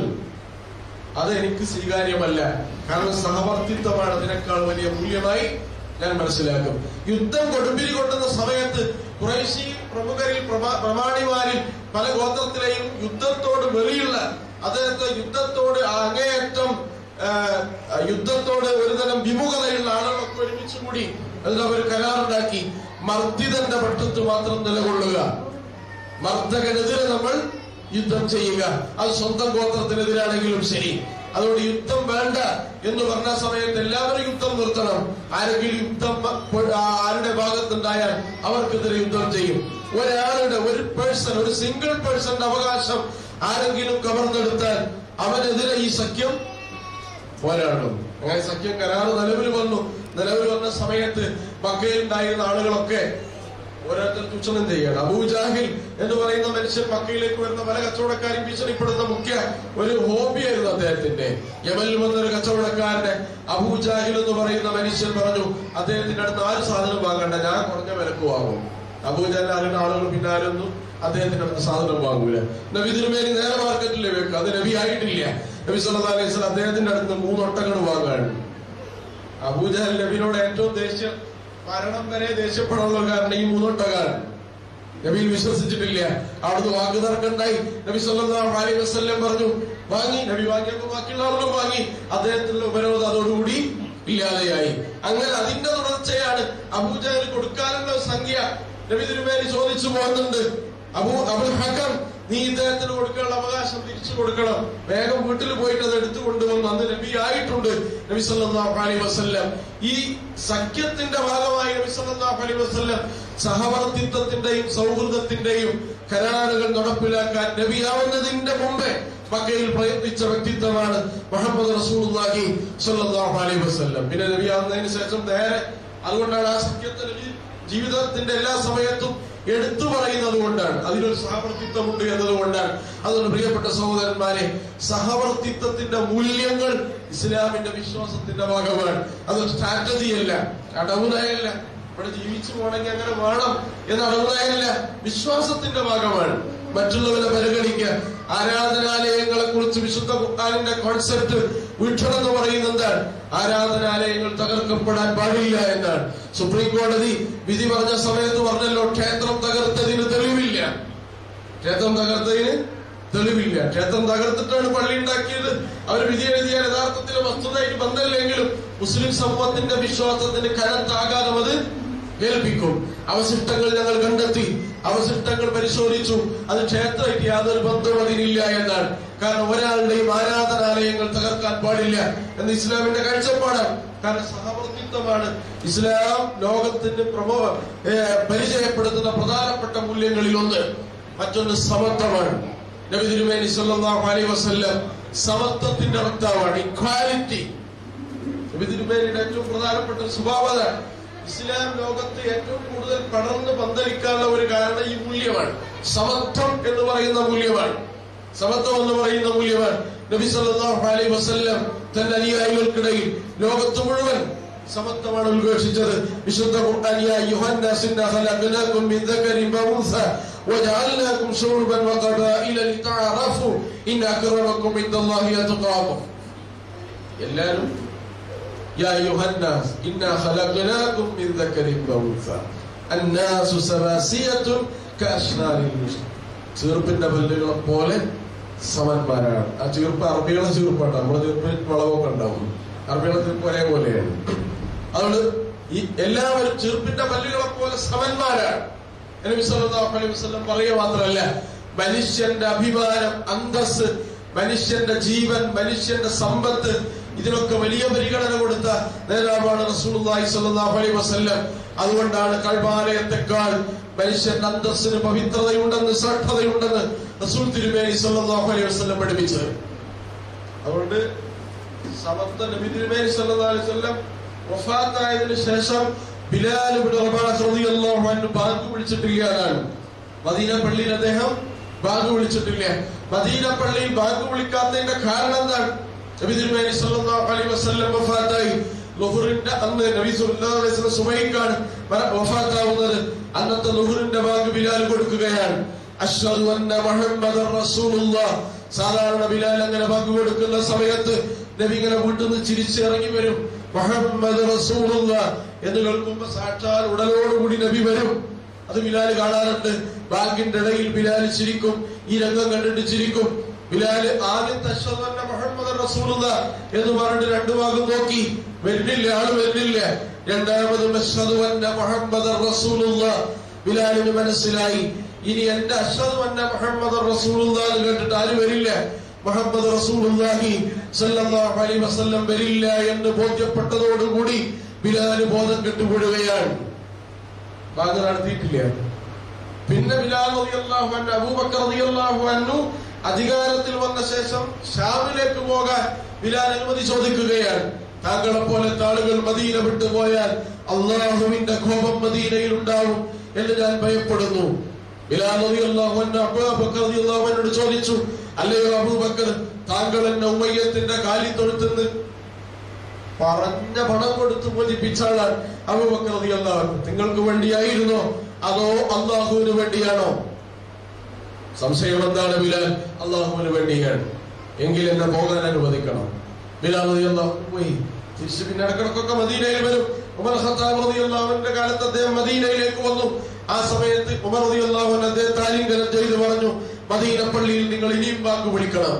അത് എനിക്ക് സ്വീകാര്യമല്ല. കാരണം സഹവർത്തിത്വമാണ് അതിനേക്കാൾ വലിയ മൂല്യമായി ഞാൻ മനസ്സിലാക്കും. യുദ്ധം കൊടുമ്പിരി കൊണ്ടുന്ന സമയത്ത് ഖുറൈശി പ്രമുഖരിൽ പ്രമാണിമാരിൽ പല ഗോത്രത്തിലെയും യുദ്ധത്തോട് വെറിയുള്ള, അദ്ദേഹത്തെ യുദ്ധത്തോട് അങ്ങേയറ്റം യുദ്ധത്തോട് ഒരുതരം വിമുഖതയുള്ള ആളുകളൊക്കെ ഒരുമിച്ച് കൂടി അതിൽ അവർ കരാറുണ്ടാക്കി. മർദ്ദിതന്റെ പക്ഷത്ത് മാത്രം നിലകൊള്ളുക, മർദ്ദകനെതിരെ നമ്മൾ യുദ്ധം ചെയ്യുക, അത് സ്വന്തം ഗോത്രത്തിനെതിരാണെങ്കിലും ശരി. അതുകൊണ്ട് യുദ്ധം വേണ്ട എന്ന് പറഞ്ഞ സമയത്ത് എല്ലാവരും യുദ്ധം നിർത്തണം. ആരെങ്കിലും യുദ്ധം ആരുടെ ഭാഗത്തുണ്ടായാൽ അവർക്കെതിരെ യുദ്ധം ചെയ്യും. ഒരാളുടെ ഒരു സിംഗിൾ പേഴ്സന്റെ അവകാശം ആരെങ്കിലും കവർന്നെടുത്താൽ അവനെതിരെ ഈ സഖ്യം പോരാടും. അങ്ങനെ സഖ്യം കരാറ് നിലവിൽ വന്ന സമയത്ത് മക്കയിൽ ഉണ്ടായിരുന്ന ആളുകളൊക്കെ ഓരോരുത്തർ ചൂഷണം ചെയ്യണം. അബൂജാഹിൽ എന്ന് പറയുന്ന മനുഷ്യൻ മക്കയിലേക്ക് വരുന്ന പല കച്ചവടക്കാരും ഭീഷണിപ്പെടുന്ന മുഖ്യ ഒരു ഹോബിയായിരുന്നു അദ്ദേഹത്തിന്റെ. യമനിൽ വന്നൊരു കച്ചവടക്കാരന്റെ അബൂജാഹിൽ എന്ന് പറയുന്ന മനുഷ്യൻ പറഞ്ഞു, അദ്ദേഹത്തിന്റെ അടുത്ത് ആരും സാധനം വാങ്ങണ്ട, ഞാൻ കുറഞ്ഞ വിലക്ക് വാങ്ങും. അബൂജാഹിൽ അറിയുന്ന ആളുകൾ പിന്നെ ആരൊന്നും അദ്ദേഹത്തിന്റെ അടുത്ത് സാധനം വാങ്ങൂല. നബി തിരുമേനി നേരെ മാർക്കറ്റിലേ വെക്കും, അത് നബി ആയിട്ടില്ല. നബി സല്ലല്ലാഹു അലൈഹി വസല്ലം അദ്ദേഹത്തിന്റെ അടുത്ത് 3 ഒട്ടകൾ വാങ്ങാണ്. അബൂജഹൽ നബിയോട് ഏറ്റവും മരണം വരെ ദേഷ്യപ്പെടാനുള്ള കാരണം ഈ 3 ഒട്ടകാണ്. നബിയിൽ വിശ്വസിച്ചിട്ടില്ല. അവിടുന്ന് വാക്കുതർക്കുണ്ടായി. നബി സല്ലല്ലാഹു അലൈഹി വസല്ലം പറഞ്ഞു വാങ്ങി. നബി വാങ്ങിയപ്പോൾ ബാക്കിയുള്ള ആളുകൾ വാങ്ങി. അദ്ദേഹത്തിന്റെ ഉപരോധം അതോടുകൂടി ഇല്ലാതെയായി. അങ്ങനെ അതിന്റെ തുടർച്ചയാണ് അബൂജഹൽ കൊടുക്കാനുള്ള സംഖ്യ നബി തിരുമേനി ചോദിച്ചു പോകുന്നുണ്ട്. അബുൽ ഹക്കം, നീ ഇദ്ദേഹത്തിന് കൊടുക്കാനുള്ള അവകാശം തിരിച്ചു കൊടുക്കണം, വേഗം വീട്ടിൽ പോയിട്ട് അത് എടുത്തു കൊണ്ടുവന്നു. അന്ന് നബി ആയിട്ടുണ്ട് നബി സല്ലല്ലാഹു അലൈഹി വസല്ലം. ഈ സഖ്യത്തിന്റെ ഭാഗമായി നബി സല്ലല്ലാഹു അലൈഹി വസല്ലം സഹവർത്തിത്വത്തിന്റെയും സൗഹൃദത്തിന്റെയും കരാറുകൾ നടപ്പിലാക്കാൻ നബിയാവുന്നതിന്റെ മുമ്പേ മക്കയിൽ പ്രയത്നിച്ച വ്യക്തിത്വമാണ് മുഹമ്മദ് റസൂലുള്ളാഹി സ്വല്ലല്ലാഹു അലൈഹി വസല്ലം. പിന്നെ നബിയാവുന്നതിന് ശേഷം നേരെ, അതുകൊണ്ടാണ് ആ സഖ്യത്തെ നബി ജീവിതത്തിന്റെ എല്ലാ സമയത്തും എടുത്തു പറയുന്നത് കൊണ്ടാണ്, അതിനൊരു സഹവർത്തിത്വമുണ്ട് എന്നതുകൊണ്ടാണ്. അതുകൊണ്ട് പ്രിയപ്പെട്ട സഹോദരന്മാരെ, സഹവർത്തിത്വത്തിന്റെ മൂല്യങ്ങൾ ഇസ്ലാമിന്റെ വിശ്വാസത്തിന്റെ ഭാഗമാണ്. അതൊരു സ്ട്രാറ്റജിയല്ല, അടവുനയല്ല. ഇവിടെ ജീവിച്ചു പോകണമെങ്കിൽ അങ്ങനെ വേണം എന്ന അടവുനയല്ല, വിശ്വാസത്തിന്റെ ഭാഗമാണ്. മറ്റുള്ളവരെ പരിഗണിക്കുക. ആരാധനാലയങ്ങളെ കുറിച്ച് വിശുദ്ധ ഖുർആനിന്റെ കോൺസെപ്റ്റ് വീക്ഷണം എന്ന് പറയുന്നത് എന്താണ്? ആരാധനാലയങ്ങൾ തകർക്കപ്പെടാൻ പാടില്ല എന്നാണ്. സുപ്രീം കോടതി വിധി പറഞ്ഞ സമയത്ത് പറഞ്ഞല്ലോ, ക്ഷേത്രം തകർത്തതിന് തെളിവില്ല. ക്ഷേത്രം തകർത്തിട്ടാണ് പള്ളി ഉണ്ടാക്കിയത്. അവർ വിധി എഴുതിയാൽ യഥാർത്ഥത്തിൽ വസ്തുതയ്ക്ക് ബന്ധമില്ലെങ്കിലും മുസ്ലിം സമൂഹത്തിന്റെ വിശ്വാസത്തിന് കനത്താകാതെ അത് ഏൽപ്പിക്കും. അവശിഷ്ടങ്ങൾ ഞങ്ങൾ കണ്ടെത്തി, അവശിഷ്ടങ്ങൾ പരിശോധിച്ചു, അത് ക്ഷേത്രമായിട്ട് യാതൊരു ബന്ധവും അതിനില്ല എന്നാണ്. കാരണം ഒരാളുടെയും ആരാധനാലയങ്ങൾ തകർക്കാൻ പാടില്ല എന്ന് ഇസ്ലാമിന്റെ കാഴ്ചപ്പാടാണ്. കാരണം സഹവർത്തിത്വമാണ് ഇസ്ലാം ലോകത്തിന് പരിചയപ്പെടുത്തുന്ന പ്രധാനപ്പെട്ട മൂല്യങ്ങളിൽ ഒന്ന്. മറ്റൊന്ന് സമത്വമാണ്. നബി തിരുമേനി സല്ലല്ലാഹു അലൈഹി വസല്ലം സമത്വത്തിന്റെ വക്താവാണ്, ഇക്വാലിറ്റി. നബി തിരുമേനിയുടെ ഏറ്റവും പ്രധാനപ്പെട്ട സ്വഭാവത ഇസ്ലാം ലോകത്ത് ഏറ്റവും കൂടുതൽ പടർന്ന് പന്തലിക്കാനുള്ള ഒരു കാരണം ഈ മൂല്യമാണ്. സമത്വം എന്ന് പറയുന്ന മൂല്യമാണ്. നബി സല്ലല്ലാഹു അലൈഹി വസല്ലം തന്റെ അനുയായികൾക്കിടയിൽ ലോകത്ത് മുഴുവൻ സമത്വമാണ് ഉദ്ഘോഷിച്ചത്. വിശുദ്ധ ഖുർആൻ, യാ അയ്യുഹന്നാസ് ഇന്നാ ഖലഖനാകും മിൻ ദക്കരിൻ വഉൻസ വജഅൽനാകും ശുഉബൻ വഖബാഇല ലിതഅറഫു ഇന്ന അക്രമകും ഇൻദല്ലാഹി അത്ഖാകും. എല്ലാവരും യാ അയ്യുഹന്നാസ് ഇന്നാ ഖലഖനാകും മിൻ ദക്കരിൻ വഉൻസ അന്നാസു സവാസിയത്തുൻ കഅശ്നാരിൽ മുശ്രിക്. ചീർപ്പിന്റെ പല്ലുകളെ പോലെ സമന്മാരാണ്. ആ ചീർപ്പ് അറബികളെ ചീർപ്പാണ്. നമ്മുടെ ചീർപ്പിൽ വളവൊക്കെ ഉണ്ടാവും. അറബികളെ ചീർപ്പ് ഒരേപോലെയാണ്. അതുകൊണ്ട് ഈ എല്ലാവരും ചീർപ്പിന്റെ പല്ലുകളെ പോലെ സമന്മാരാണ്. നബി സല്ലല്ലാഹു അലൈഹി വസല്ലം പറയുക മാത്രമല്ല, മനുഷ്യന്റെ അഭിമാനം, അന്തസ്, മനുഷ്യന്റെ ജീവൻ, മനുഷ്യന്റെ സമ്പത്ത്, ഇതിനൊക്കെ വലിയ പരിഗണന കൊടുത്ത നേതാവാണ് റസൂലുള്ളാഹി സ്വല്ലല്ലാഹു അലൈഹി വസല്ലം. അതുകൊണ്ടാണ് കഅബാലയത്തെക്കാൾ മനുഷ്യന്റെ അന്തസ്സിന് പവിത്രതയുണ്ടെന്ന്, ശ്രദ്ധതയുണ്ടെന്ന് റസൂൽ തിരുമേനി സല്ലല്ലാഹു അലൈഹി വസല്ലം പഠിപ്പിച്ചത്. അതുകൊണ്ട് സമത്വ നബി തിരുമേനി സല്ലല്ലാഹു അലൈഹി വസല്ലം വഫാത്തായതിനു ശേഷം ബിലാൽ ഇബ്നു റബാഹ് റളിയല്ലാഹു അൻഹു ബാങ്ക് വിളിച്ചിട്ടില്ല എന്നാണ്. മദീന പള്ളിയിൽ അദ്ദേഹം ബാങ്ക് വിളിച്ചിട്ടില്ല. മദീന പള്ളിയിൽ ബാങ്ക് വിളിക്കാത്തതിന്റെ കാരണം എന്താണ്? നബി തിരുമേനി സല്ലല്ലാഹു അലൈഹി വസല്ലം വഫാത്തായി. ളുഹറിന്റെ അന്ന് നബി സല്ലല്ലാഹു അലൈഹി വസല്ലം സുബഹിക്കാണ് വഫാത്താവുന്നത്. അന്നത്തെ ളുഹറിന്റെ ബാങ്ക് ബിലാൽ കൊടുക്കുകയാണ്. അശ്ഹദു അന്ന മുഹമ്മദർ റസൂലുള്ളാഹ് സാധാരണ ബിലാൽ അങ്ങനെ പങ്കുകൊടുക്കുന്ന സമയത്ത് നബി ഇങ്ങനെ വീട്ടിൽ നിന്ന് ചിരിച്ചിറങ്ങി വരും. മുഹമ്മദ് റസൂലുള്ളാഹ് എന്ന് കേൾക്കുമ്പോ സാക്ഷാൽ ഉടലോടുകൂടി നബി വരും. അത് ബിലാൽ കാണാറുണ്ട്. ബാങ്കിന്റെ ഇടയിൽ ബിലാൽ ചിരിക്കും. ഈ രംഗം കണ്ടിട്ട് ചിരിക്കും. ബിലാൽ ആദ്യത്തെ അശ്ഹദു അന്ന മുഹമ്മദ് റസൂലുള്ളാഹ് എന്ന് പറഞ്ഞിട്ട് രണ്ടു ഭാഗം നോക്കി, വരുന്നില്ല, ആള് വരുന്നില്ല. രണ്ടാമതും അശ്ഹദു അന്ന മുഹമ്മദ് റസൂലുള്ളാഹ്. ബിലാലിന് മനസ്സിലായി ഇനി എന്റെ അശ്ഹദു അന്ന മുഹമ്മദ് റസൂലുള്ളാഹ് എന്ന് കേട്ടിട്ട് ആരും വരില്ല, മുഹമ്മദ് റസൂലുള്ളാഹി സ്വല്ലല്ലാഹു അലൈഹി വസല്ലം വരില്ല എന്ന് ബോധ്യപ്പെട്ടതോടുകൂടി ബിലാൽ ബോധം കെട്ടുപോടുകയാണ്. ബാങ്ക് നടത്തിയിട്ടില്ല. പിന്നെ ബിലാൽ റളിയല്ലാഹു അൻഹു, അബൂബക്കർ റളിയല്ലാഹു അൻഹു അധികാരത്തിൽ വന്ന ശേഷം ഷാമിലേക്ക് പോകാൻ ബിലാൽ അനുമതി ചോദിക്കുകയാണ്. താങ്കളെ പോലത്തെ ആളുകൾ മദീന വിട്ടുപോയാൽ അള്ളാഹുവിന്റെ കോപം മദീനയിൽ ഉണ്ടാവും എന്ന് ഞാൻ ഭയപ്പെടുന്നു. ബിലാൽ റളിയല്ലാഹു അൻഹു അബൂബക്കർ റളിയല്ലാഹു അൻഹുവോട് ചോദിച്ചു, അല്ലയോ അബൂബക്കർ, താങ്കൾ എന്നെ ഉമയ്യത്തിന്റെ കാലിത്തൊഴുത്തുനിന്ന് പറഞ്ഞ പണം കൊടുത്ത് ബോധിപ്പിച്ച ആളാണ്. അബൂബക്കർ റളിയല്ലാഹു അൻഹു, നിങ്ങൾക്ക് വേണ്ടിയായിരുന്നോ അതോ അള്ളാഹുവിന് വേണ്ടിയാണോ? സംശയം എന്താണ് ബിലാൽ? അള്ളാഹുവിന് വേണ്ടിയാണ്. എങ്കിൽ എന്നെ പോകാൻ അനുവദിക്കണം. ബിലാൽ റളിയല്ലാഹു അൻഹു പോയി. തിരിച്ച് പിന്നെ ഇടക്കിടക്കൊക്കെ മദീനയിൽ വരും. ഉമർ ഖത്താബ് റളിയല്ലാഹു അൻഹുവിന്റെ കാലത്ത് അദ്ദേഹം മദീനയിലേക്ക് വന്നു. ആ സമയത്ത് ഉമർ റളിയല്ലാഹു അൻഹു അദ്ദേഹത്തെ ആലിംഗനം ചെയ്ത് പറഞ്ഞു, മദീന പള്ളിയിൽ നിങ്ങൾ ഇനിയും ബാങ്ക് വിളിക്കണം.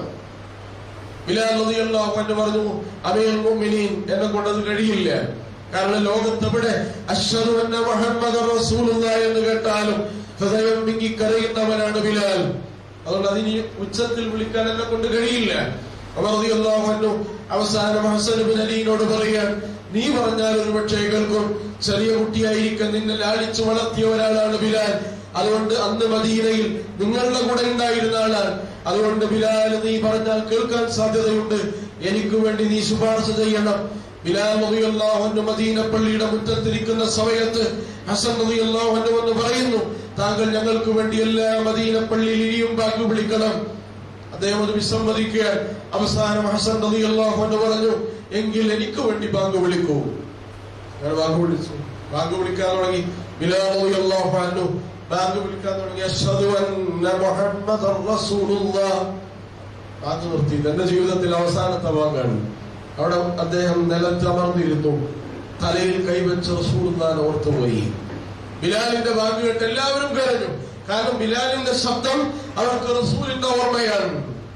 ബിലാൽ റളിയല്ലാഹു അൻഹു പറഞ്ഞു, അമീറുൽ മുഅ്മിനീൻ, എന്നെ കൊണ്ടത് കഴിയില്ല. കാരണം ലോകത്തെവിടെ അശ്ഹദു അന്ന മുഹമ്മദ് റസൂലുള്ളാഹി എന്ന് കേട്ടാലും ഹൃദയം വിങ്ങി കരയുന്നവനാണ് ബിലാൽ. അതുകൊണ്ട് അതിന് ഉച്ചത്തിൽ വിളിക്കാൻ എന്നെ കൊണ്ട് കഴിയില്ല. ഉമർ റളിയല്ലാഹു അൻഹു അവസാനം ഹസൻ ഇബ്നു അലിയോട് പറയാൻ, നീ പറഞ്ഞാൽ ഒരു പക്ഷേ കേൾക്കും. ചെറിയ കുട്ടിയായിരിക്കാൻ നിന്നെ ലാളിച്ചു വളർത്തിയ ഒരാളാണ് ബിലാൽ. അതുകൊണ്ട് അന്ന് മദീനയിൽ നിങ്ങളുടെ കൂടെ ഉണ്ടായിരുന്ന ആളാണ്. അതുകൊണ്ട് ബിലാൽ, നീ പറഞ്ഞാൽ കേൾക്കാൻ സാധ്യതയുണ്ട്. എനിക്ക് വേണ്ടി നീ ശുപാർശ ചെയ്യണം. ബിലാൽ റളിയല്ലാഹു അൻഹു മദീന പള്ളിയുടെ മുറ്റത്തിരിക്കുന്ന സമയത്ത് ഹസൻ റളിയല്ലാഹു അൻഹു എന്ന് പറയുന്നു, താങ്കൾ ഞങ്ങൾക്ക് വേണ്ടി എല്ലാ മദീന പള്ളിയിൽ ഇനിയും ബാങ്ക് വിളിക്കണം. അദ്ദേഹം അത് വിസമ്മതിക്കുക. അവസാനം ഹസൻ റളിയല്ലാഹു അൻഹു പറഞ്ഞു, എങ്കിൽ എനിക്ക് വേണ്ടി ബാങ്ക് വിളിക്കൂ. അങ്ങനെ ബാങ്ക് വിളിച്ചു. ബാങ്ക് വിളിക്കാൻ തുടങ്ങി. ബിലാൽ റളിയല്ലാഹു അൻഹു ബാങ്ക് വിളിക്കാൻ തുടങ്ങി. അശ്ഹദു അന്ന മുഹമ്മദർ റസൂലുള്ളാഹ്. ബാങ്ക് നിർത്തി. തന്റെ ജീവിതത്തിൽ അവസാനത്തെ ബാങ്കാണ്. അവിടെ അദ്ദേഹം നിലത്ത് അമർന്നിരുന്നു. തലയിൽ കൈവച്ച് റസൂലുള്ളാഹിനെ ഓർത്തുപോയി. ബിലാലിന്റെ ബാങ്ക് കേട്ട് എല്ലാവരും കരഞ്ഞു. കാരണം ബിലാലിന്റെ ശബ്ദം അവർക്ക് റസൂലിന്റെ ഓർമ്മയാണ്,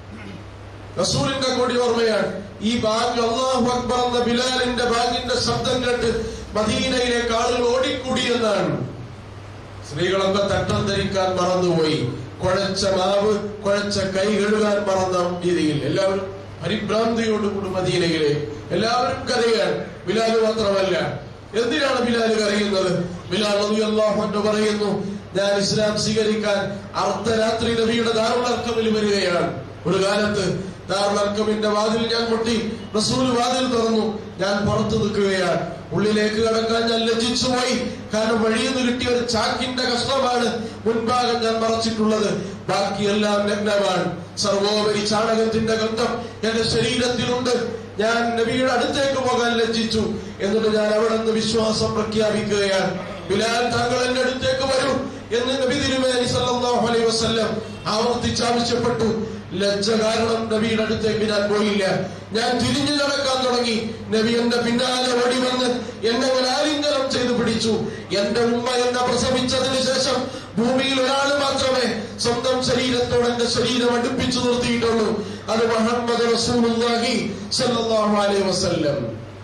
റസൂലിന്റെ കൂടി ഓർമ്മയാണ്. ഈ ബാങ്ക്, അല്ലാഹു അക്ബർ എന്ന ബിലാലിന്റെ ബാങ്കിന്റെ ശബ്ദം കേട്ട് മദീനയിലേക്ക് ആളുകൾ ഓടിക്കൂടിയെന്നാണ്. സ്ത്രീകളൊക്കെ തട്ടം ധരിക്കാൻ മറന്നുപോയി. കുഴച്ച മാവ്, കുഴച്ച കൈ കഴുകാൻ മറന്ന രീതിയിൽ എല്ലാവരും പരിഭ്രാന്തിയോടുകൂടി മദീനയിലേക്ക് എല്ലാവരും കരയാണ്. ബിലാൽ മാത്രമല്ല. എന്തിനാണ് ബിലാൽ കരയുന്നത്? ബിലാൽ റളിയല്ലാഹു അൻഹു പറയുന്നു, ഞാൻ ഇസ്ലാം സ്വീകരിക്കാൻ അർദ്ധരാത്രി നബിയുടെ ദാറുൽ അർഖമിൽ വരികയാണ്. ഒരു കാലത്ത് ദാറുൽ അർഖമിന്റെ വാതിൽ ഞാൻ മുട്ടി. റസൂൽ വാതിൽ തുറന്നു. ഞാൻ പുറത്തു നിൽക്കുകയാണ്. ഉള്ളിലേക്ക് കടക്കാൻ ഞാൻ ലജ്ജിച്ചുപോയി. കാരണം വഴിയിൽ നിന്ന് കിട്ടിയ ഒരു ചാക്കിന്റെ കഷ്ണമാണ് മുൻഭാഗം ഞാൻ മറച്ചിട്ടുള്ളത്. ബാക്കിയെല്ലാം നഗ്നമാണ്. സർവോപരി ചാണകത്തിന്റെ ഗന്ധം എന്റെ ശരീരത്തിലുണ്ട്. ഞാൻ നബിയുടെ അടുത്തേക്ക് പോകാൻ ലജ്ജിച്ചു. എന്നിട്ട് ഞാൻ അവിടെ നിന്ന് വിശ്വാസം പ്രഖ്യാപിക്കുകയാണ്. ബിലാൽ, താങ്കൾ എന്റെ അടുത്തേക്ക് വരൂ എന്ന് നബി തിരുമേനി സല്ലല്ലാഹു അലൈഹി വസല്ലം ആവർത്തിച്ചാവശ്യപ്പെട്ടു. ലജ്ജ കാരണം നബിയുടെ അടുത്തേക്ക് ഞാൻ പോയില്ല. ഞാൻ തിരിഞ്ഞു നടക്കാൻ തുടങ്ങി. നബി എന്റെ പിന്നാലെ ഓടി വന്ന് എന്നെ ആലിംഗനം ചെയ്ത് പിടിച്ചു. എന്റെ ഉമ്മ എന്നെ പ്രസവിച്ചതിന് ശേഷം ഭൂമിയിൽ ഒരാൾ മാത്രമേ സ്വന്തം ശരീരത്തോട് എന്റെ ശരീരം അടുപ്പിച്ചു നിർത്തിയിട്ടുള്ളൂ. അത് മുഹമ്മദ് റസൂലുള്ളാഹി സ്വല്ലല്ലാഹു അലൈഹി വസല്ലം.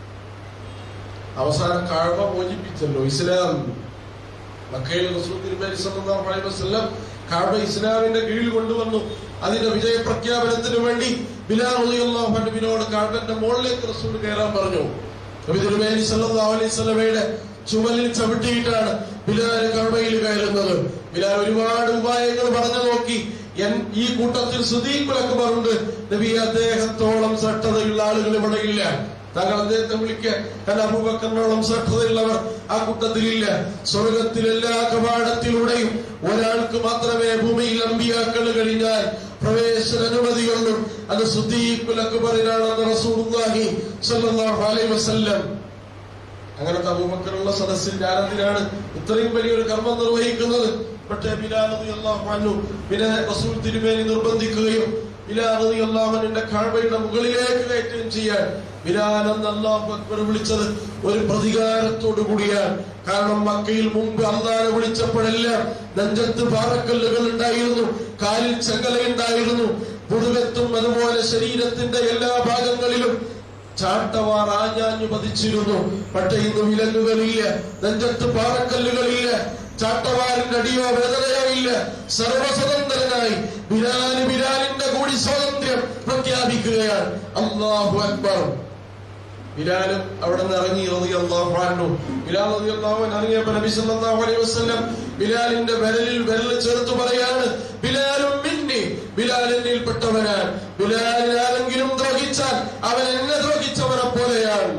അവസാനം കഅബ മോചിപ്പിച്ചല്ലോ ഇസ്ലാം. മക്കയിൽ റസൂൽ തിരുമേനി സല്ലല്ലാഹു അലൈഹി വസല്ലം കഅബ ഇസ്ലാമിന്റെ കീഴിൽ കൊണ്ടുവന്നു. അതിന്റെ വിജയപ്രഖ്യാപനത്തിന് വേണ്ടി ബിലാൽ റളിയല്ലാഹു അൻഹുവിനോട് കഅബന്റെ മുകളിലേക്ക് റസൂൽ കയറാൻ പറഞ്ഞു. നബി തിരുമേനി സല്ലല്ലാഹു അലൈഹി വസല്ലമയുടെ ചുമലിൽ ചവിട്ടിയിട്ടാണ് ബിലാൽ കഅബയിൽ കയറുന്നത്. ബിലാൽ ഒരുപാട് ഉപായങ്ങൾ പറഞ്ഞു നോക്കി. ഈ കൂട്ടത്തിൽ സിദ്ദീഖുൽ അക്ബർ ഉണ്ട്. നബി, അദ്ദേഹത്തോളം ശ്രദ്ധതയുള്ള ആളുകൾ ഇവിടെ ഇല്ല. താങ്കൾ അദ്ദേഹത്തെ വിളിക്കുക. കാരണം അബൂബക്കറിനോളം ശ്രദ്ധതയുള്ളവർ ആ കൂട്ടത്തിലില്ല. സ്വർഗത്തിൽ എല്ലാ കവാടത്തിലൂടെയും ഒരാൾക്ക് മാത്രമേ ഭൂമിയിൽ അമ്പിയാക്കൾ കഴിഞ്ഞാൽ പ്രവേശന അനുമതിയുള്ളൂ. അത് സിദ്ദീഖുൽ അക്ബറിനാണെന്ന് റസൂലുള്ളാഹി സ്വല്ലല്ലാഹു അലൈഹി വസല്ലം. അങ്ങനത്തെ അബൂബക്കറുള്ള സദസ്സിൽ ഞാനെന്തിനാണ് ഇത്രയും വലിയൊരു കർമ്മം നിർവഹിക്കുന്നത്? പക്ഷേ ബിലാൽ റളിയല്ലാഹു അൻഹു പിന്നെ റസൂൽ തിരുമേനി നിർബന്ധിക്കുകയും ബിലാൽ റളിയല്ലാഹു അൻഹുവിന്റെ കഅബയുടെ മുകളിലേക്ക് കയറ്റുകയും ചെയ്യാൻ ബിലാൽ എന്ന് അല്ലാഹു അക്ബർ വിളിച്ചത് ഒരു പ്രതികാരത്തോടു കൂടിയാണ്. കാരണം മക്കയിൽ മുമ്പ് അല്ലാഹനെ വിളിച്ചപ്പോഴെല്ലാം നെഞ്ചത്ത് പാറക്കല്ലുകൾ ഉണ്ടായിരുന്നു, കാലിൽ ചങ്ങലയുണ്ടായിരുന്നു, പുടുകത്തും അതുപോലെ ശരീരത്തിന്റെ എല്ലാ ഭാഗങ്ങളിലും ചാട്ടവാർ ആഞ്ഞാഞ്ഞു പതിച്ചിരുന്നു. പക്ഷെ ഇന്ന് വിലങ്ങുകളില്ല, നെഞ്ചത്ത് പാറക്കല്ലുകളില്ല, ചാട്ടവാറിന്റെ അടിയോ വേദനയോ ഇല്ല. സർവസ്വതന്ത്രനായി ബിലാലിന്റെ കൂടി സ്വാതന്ത്ര്യം പ്രഖ്യാപിക്കുകയാണ്. അല്ലാഹു അക്ബർ. ബിലാലും അവിടെ നിന്ന് ഇറങ്ങി റളിയല്ലാഹു അൻഹു. ബിലാൽ റളിയല്ലാഹു അൻഹു ഇറങ്ങിയപ്പോൾ നബി സല്ലല്ലാഹു അലൈഹി വസല്ലം ബിലാലിന്റെ വിരൽ ചേർത്ത് പറയാണ്, ബിലാലും മിന്നി, ബിലാൽ എന്നിൽപ്പെട്ടവനാണ്. ബിലാലിനെ ആരെങ്കിലും ദ്രോഹിച്ചാൽ അവൻ എന്നെ ദ്രോഹിച്ചവനെ പോലെയാണ്.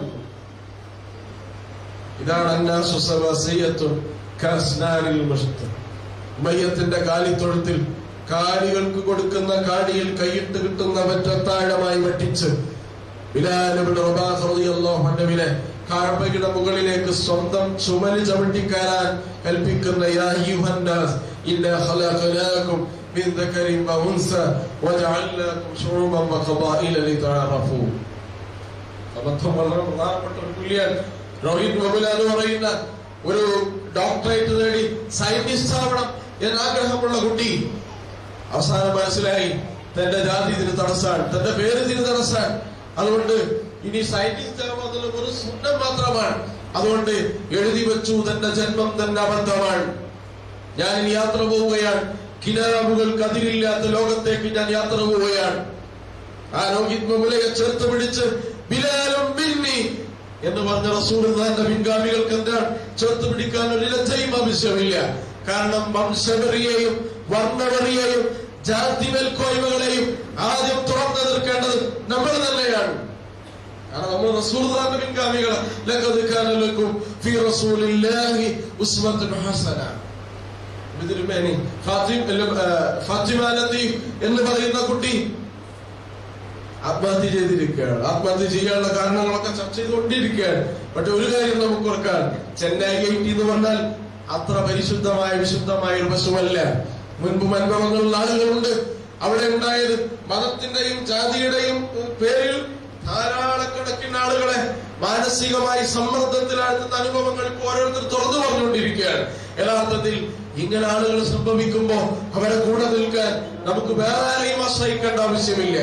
ഇതാണ് അന്നാസു സവാസിയത്തുൻ കസ്നാരിൽ മുഷ്ത. മയ്യത്തിന്റെ കാലിത്തൊഴുത്തിൽ കാലികൾക്ക് കൊടുക്കുന്ന കാടിയിൽ കൈയിട്ട് കിട്ടുന്ന വറ്റത്താഴമായി വെട്ടിച്ച് ബിലാൽ ഇബ്നു റബാഹ് റളിയല്ലാഹു അൻഹുവിനെ കഅബയുടെ മുകളിലേക്ക് സ്വന്തം ചുമല് ചവിട്ടിക്കയറാൻ കൽപ്പിക്കുന്ന യാ അയ്യുഹന്നാസ് ഇന്നാ ഖലഖനാകും മിൻ ദക്കരിൻ വ ഉൻസ വജഅൽനാകും ശുഉബൻ വ ഖബായില ലിതഅറഫു. അബദ്ധം വളരെ പ്രധാനപ്പെട്ട ഒരു പുള്ളിയാണ്. റോഹിത് ബബുല എന്ന് പറയുന്ന ഒരു ഡോക്ടറേറ്റ് നേടി സയന്റിസ്റ്റ് ആവണം എന്നാഗ്രഹമുള്ള കുട്ടി അവസാനം മനസ്സിലായി തന്റെ ജാതി ഇതിന് തടസ്സാണ്, തന്റെ പേര് ഇതിന് തടസ്സാണ്. അതുകൊണ്ട് ഇനി സയന്റിസ്റ്റ് ആവുന്നത് ഒരു സ്വപ്നം മാത്രമാണ്. അതുകൊണ്ട് എഴുതി വെച്ചു, തന്റെ ജന്മം തന്നെ അബദ്ധമാണ്, ഞാൻ ഇനി യാത്ര പോവുകയാണ്, കിനാബുകൾക്ക് അതിരില്ലാത്ത ലോകത്തേക്ക് ഞാൻ യാത്ര പോവുകയാണ്. ആ രോഹിത് ബബുലയെ ചേർത്ത് പിടിച്ച് ബിലാലും മിന്നി എന്ന് പറഞ്ഞ റസൂലുള്ളാഹിന്റെ പിൻഗാമികൾക്ക് എന്താണ് ചേർത്ത് പിടിക്കാൻ ഒരു ലജ്ജയും ആവശ്യമില്ല. കാരണം വംശവെറിയെയും വർണ്ണവെറിയെയും ജാതി മേൽക്കോയ്മകളെയും ആദ്യം തുറന്നു നിൽക്കേണ്ടത് നമ്മൾ തന്നെയാണ്. കാരണം നമ്മൾ റസൂലുള്ളാഹിന്റെ പിൻഗാമികൾ. ലഖദ് കാന ലക്കും ഫീ റസൂലില്ലാഹി ഉസ്വത്തുൻ ഹസന. ഇതിരുമേനി ഫാത്തിമ ലത്തീഫ് എന്ന് പറയുന്ന കുട്ടി ആത്മഹത്യ ചെയ്തിരിക്കുകയാണ്. ആത്മഹത്യ ചെയ്യാനുള്ള കാരണങ്ങളൊക്കെ ചർച്ച ചെയ്തുകൊണ്ടിരിക്കുകയാണ്. പക്ഷെ ഒരു കാര്യം നമുക്ക് ഓർക്കാൻ, ചെന്നൈ ഗേറ്റ് എന്ന് പറഞ്ഞാൽ അത്ര വിശുദ്ധമായ ഒരു പശുവല്ല. മുൻപ് അനുഭവങ്ങളുള്ള ആളുകളുണ്ട്. അവിടെ ഉണ്ടായത് മതത്തിന്റെയും ജാതിയുടെയും പേരിൽ ധാരാളക്കണക്കിന് ആളുകളെ മാനസികമായി സമ്മർദ്ദത്തിലാഴ്ത്തുന്ന അനുഭവങ്ങൾ ഇപ്പോൾ ഓരോരുത്തർ തുറന്നു പറഞ്ഞുകൊണ്ടിരിക്കുകയാണ്. യഥാർത്ഥത്തിൽ ഇങ്ങനെ ആളുകൾ സംഭവിക്കുമ്പോ അവരെ കൂടെ നിൽക്കാൻ നമുക്ക് വേറെ ആരെയും ആശ്രയിക്കേണ്ട ആവശ്യമില്ല.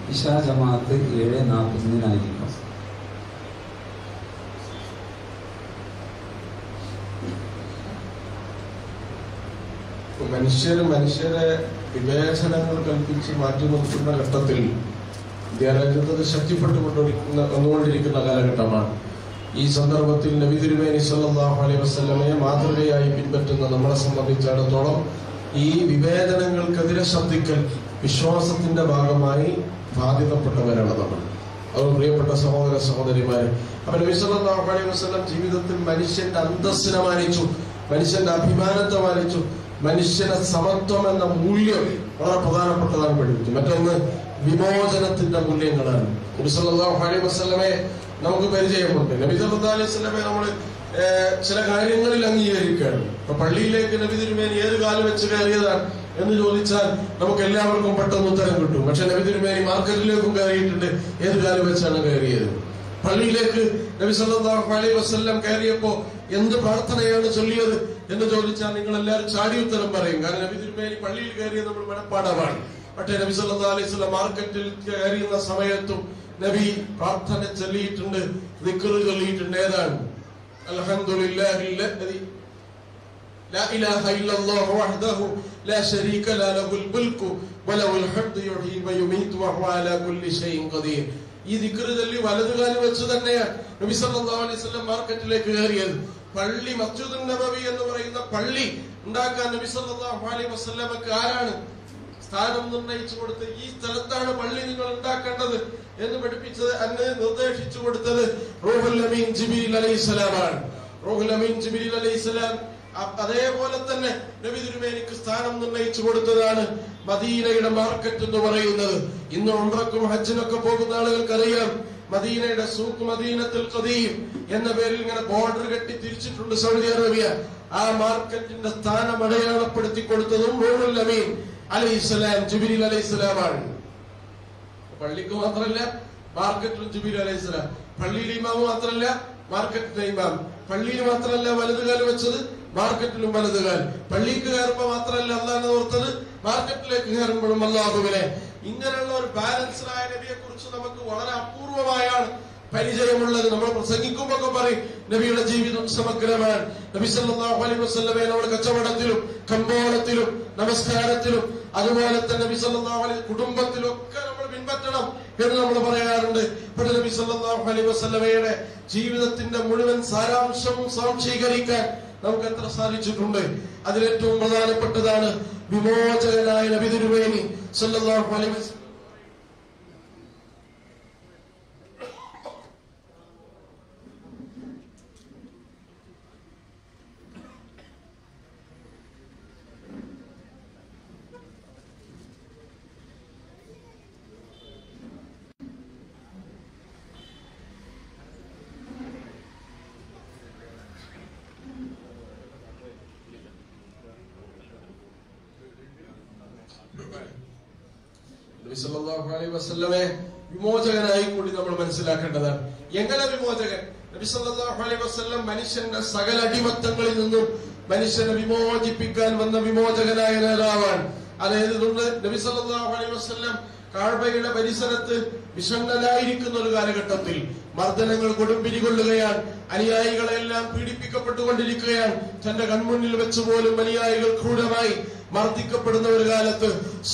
ഇശാ ജമാഅത്ത് 7:40 മനുഷ്യരെ വിവേചനങ്ങൾ കൽപ്പിച്ച് മാറ്റി നിർത്തുന്ന ഘട്ടത്തിൽ ഇന്ത്യ ശക്തിപ്പെട്ടുകൊണ്ടിരിക്കുന്ന കാലഘട്ടമാണ്. ഈ സന്ദർഭത്തിൽ നബി തിരുമേനി സല്ലല്ലാഹു അലൈഹി വസല്ലമയെ മാതൃകയായി പിൻപറ്റുന്ന നമ്മളെ സംബന്ധിച്ചിടത്തോളം ഈ വിവേചനങ്ങൾക്കെതിരെ ശബ്ദിക്കൽ വിശ്വാസത്തിന്റെ ഭാഗമായി ബാധിതപ്പെട്ടവരാണ് നമ്മൾ. അത് പ്രിയപ്പെട്ട സഹോദര സഹോദരിമാരെ, അപ്പൊ നബി സല്ലല്ലാഹു അലൈഹി വസല്ലം ജീവിതത്തിൽ മനുഷ്യന്റെ അന്തസ്സിനെ മാനിച്ചു, മനുഷ്യന്റെ അഭിമാനത്തെ മാനിച്ചു, മനുഷ്യന്റെ സമത്വം എന്ന മൂല്യം വളരെ പ്രധാനപ്പെട്ടതാണ് പഠിപ്പിച്ചു. മറ്റൊന്ന് വിമോചനത്തിന്റെ മൂല്യങ്ങളാണ്. നബി സല്ലല്ലാഹു അലൈഹി വസല്ലമയെ നമുക്ക് പരിചയമുണ്ട്. നബി സല്ലല്ലാഹു അലൈഹി വസല്ലമയെ നമ്മൾ ചില കാര്യങ്ങളിൽ അംഗീകരിക്കുകയാണ്. ഇപ്പൊ പള്ളിയിലേക്ക് നബി തിരുമേനി ഏത് കാലം വെച്ച് കയറിയതാണ് എന്ന് ചോദിച്ചാൽ നമുക്ക് എല്ലാവർക്കും പെട്ടെന്ന് ഉത്തരം കിട്ടും. പക്ഷെ നബി തിരുമേനി മാർക്കറ്റിലേക്കും കയറിയിട്ടുണ്ട്. ഏത് കാലം വെച്ചാണ് കയറിയത്? പള്ളിയിലേക്ക് നബി സല്ലല്ലാഹു അലൈഹി വസല്ലം കയറിയപ്പോ എന്ത് പ്രാർത്ഥനയാണ് ചൊല്ലിയത് എന്ന് ചോദിച്ചാൽ നിങ്ങൾ എല്ലാവരും ചാടി ഉത്തരം പറയും. കാരണം നബി തിരുമേനി പള്ളിയിൽ കയറിയത് നമ്മൾ മനപ്പാടമാണ്. പക്ഷേ നബി സല്ലല്ലാഹു അലൈഹി വസല്ലം മാർക്കറ്റിൽ കയറിയുന്ന സമയത്തും നബി പ്രാർത്ഥന ചൊല്ലിയിട്ടുണ്ട്, ദിക്ർ ചൊല്ലിയിട്ടുണ്ട്. ഏതാണ്? അൽഹംദുലില്ലാഹില്ലദി ലാ ഇലാഹ ഇല്ലല്ലാഹു വഹ്ദഹു ലാ ശരീക ലഹുൽ മുൽക്കു വലഹുൽ ഹംദു യുഹ്യി വയുമീതു വഹുവ അലാ കുല്ലി ഷൈഇൻ ഖദീർ. ഈ ദിക്ർ ചൊല്ലി വലതുകാലം വെച്ച് തന്നെയാണ് നബി സല്ലല്ലാഹു അലൈഹി വസല്ലം മാർക്കറ്റിലേക്ക് കയറിയത്. പള്ളി മസ്ജിദുൻ നബവി എന്ന് പറയുന്ന പള്ളി ഉണ്ടാക്കാൻ നബി സല്ലല്ലാഹു അലൈഹി വസല്ലമക്ക് ആരാണ് സ്ഥാനം നിർണയിച്ചു കൊടുത്ത്? ഈ സ്ഥലത്താണ് പള്ളി നിങ്ങൾ ഉണ്ടാക്കേണ്ടത് എന്ന് പഠിപ്പിച്ചത്, അന്ന് നിർദ്ദേശിച്ചു കൊടുത്തത് റൂഹുൽ അമീൻ ജിബ്രീൽ അലൈഹിസ്സലാമാണ്. റൂഹുൽ അമീൻ ജിബ്രീൽ അലൈഹിസ്സലാം അതേപോലെ തന്നെ നബി തിരുമേനിക്ക് സ്ഥാനം നിർണയിച്ചു കൊടുത്തതാണ് മദീനയുടെ മാർക്കറ്റ് എന്ന് പറയുന്നത്. ഇന്ന് ഉംറക്കും ഹജ്ജിനൊക്കെ പോകുന്ന ആളുകൾക്കറിയാം, മദീനയുടെ സൂഖ് മദീനത്തുൽ ഖദീം എന്ന പേരിൽ ഇങ്ങനെ ബോർഡർ കെട്ടി തിരിച്ചിട്ടുണ്ട് സൗദി അറേബ്യ. ആ മാർക്കറ്റിന്റെ സ്ഥാനം അടയാളപ്പെടുത്തി കൊടുത്തതും റൂഹുൽ അമീൻ അലൈഹിസ്സലാം ജിബ്രീൽ അലൈഹിസ്സലാമാണ്. പള്ളിക്ക് മാത്രമല്ല മാർക്കറ്റിലും ജിബ്രീൽ അലൈഹിസ്സലാം. പള്ളിയിലെ ഇമാമ് മാത്രമല്ല മാർക്കറ്റിലെ ഇമാം. പള്ളിയിൽ മാത്രമല്ല വലതുകാലം വെച്ചത്, മാർക്കറ്റിലും വലതുകാൽ. പള്ളിക്ക് കയറുമ്പോ മാത്രമല്ല അള്ളാഹ് ഓർത്തത്, മാർക്കറ്റിലേക്ക് കയറുമ്പോഴും അള്ളാഹുവിനെ. ഇങ്ങനെയുള്ള ഒരു ബാലൻസ്ഡായ നബിയെ കുറിച്ച് നമുക്ക് വളരെ അപൂർവമായാണ് പരിചയമുള്ളത്. നമ്മൾ പ്രസംഗിക്കുമ്പോ പറയും നബിയുടെ ജീവിതം സമഗ്രമാണ്. നബി സല്ലല്ലാഹു അലൈഹി വസല്ലമയെ നമ്മൾ കച്ചവടത്തിലും കമ്പോളത്തിലും നമസ്കാരത്തിലും അതുപോലെ തന്നെ നബി സല്ലല്ലാഹു അലൈഹി കുടുംബത്തിലൊക്കെ നമ്മൾ പിൻപറ്റണം എന്ന് നമ്മൾ പറയാറുണ്ട്. പക്ഷേ നബി സല്ലല്ലാഹു അലൈഹി വസല്ലമയുടെ ജീവിതത്തിന്റെ മുഴുവൻ സാരാംശവും സാംശീകരിക്കാൻ നമുക്ക് എത്ര സാധിച്ചിട്ടുണ്ട്? അതിലേറ്റവും പ്രധാനപ്പെട്ടതാണ് വിമോചകനായ നബി തിരുമേനി സല്ലല്ലാഹു അലൈഹി വസല്ലം. നബി സല്ലല്ലാഹു അലൈഹി വസല്ലമയെ വിമോചകനായി കൂടി നമ്മൾ മനസ്സിലാക്കേണ്ടതാണ്. എങ്ങനെ വിമോചകൻ? നബി സല്ലല്ലാഹു അലൈഹി വസല്ലം മനുഷ്യന്റെ സകല അടിമത്തങ്ങളിൽ നിന്നും മനുഷ്യനെ വിമോചിപ്പിക്കാൻ വന്ന വിമോചകനായ നേതാവാണ്. അതായത് നബി സല്ലല്ലാഹു അലൈഹി വസല്ലം കഅബയുടെ പരിസരത്ത് വിഷണ്ണനായിരിക്കുന്ന ഒരു കാലഘട്ടത്തിൽ മർദ്ദനങ്ങൾ കൊടുമ്പിരി കൊള്ളുകയാണ്. അനുയായികളെല്ലാം പീഡിപ്പിക്കപ്പെട്ടുകൊണ്ടിരിക്കുകയാണ്. തന്റെ കൺമുന്നിൽ വെച്ച് പോലും അനുയായികൾ ക്രൂരമായി മർദ്ദിക്കപ്പെടുന്ന ഒരു കാലത്ത്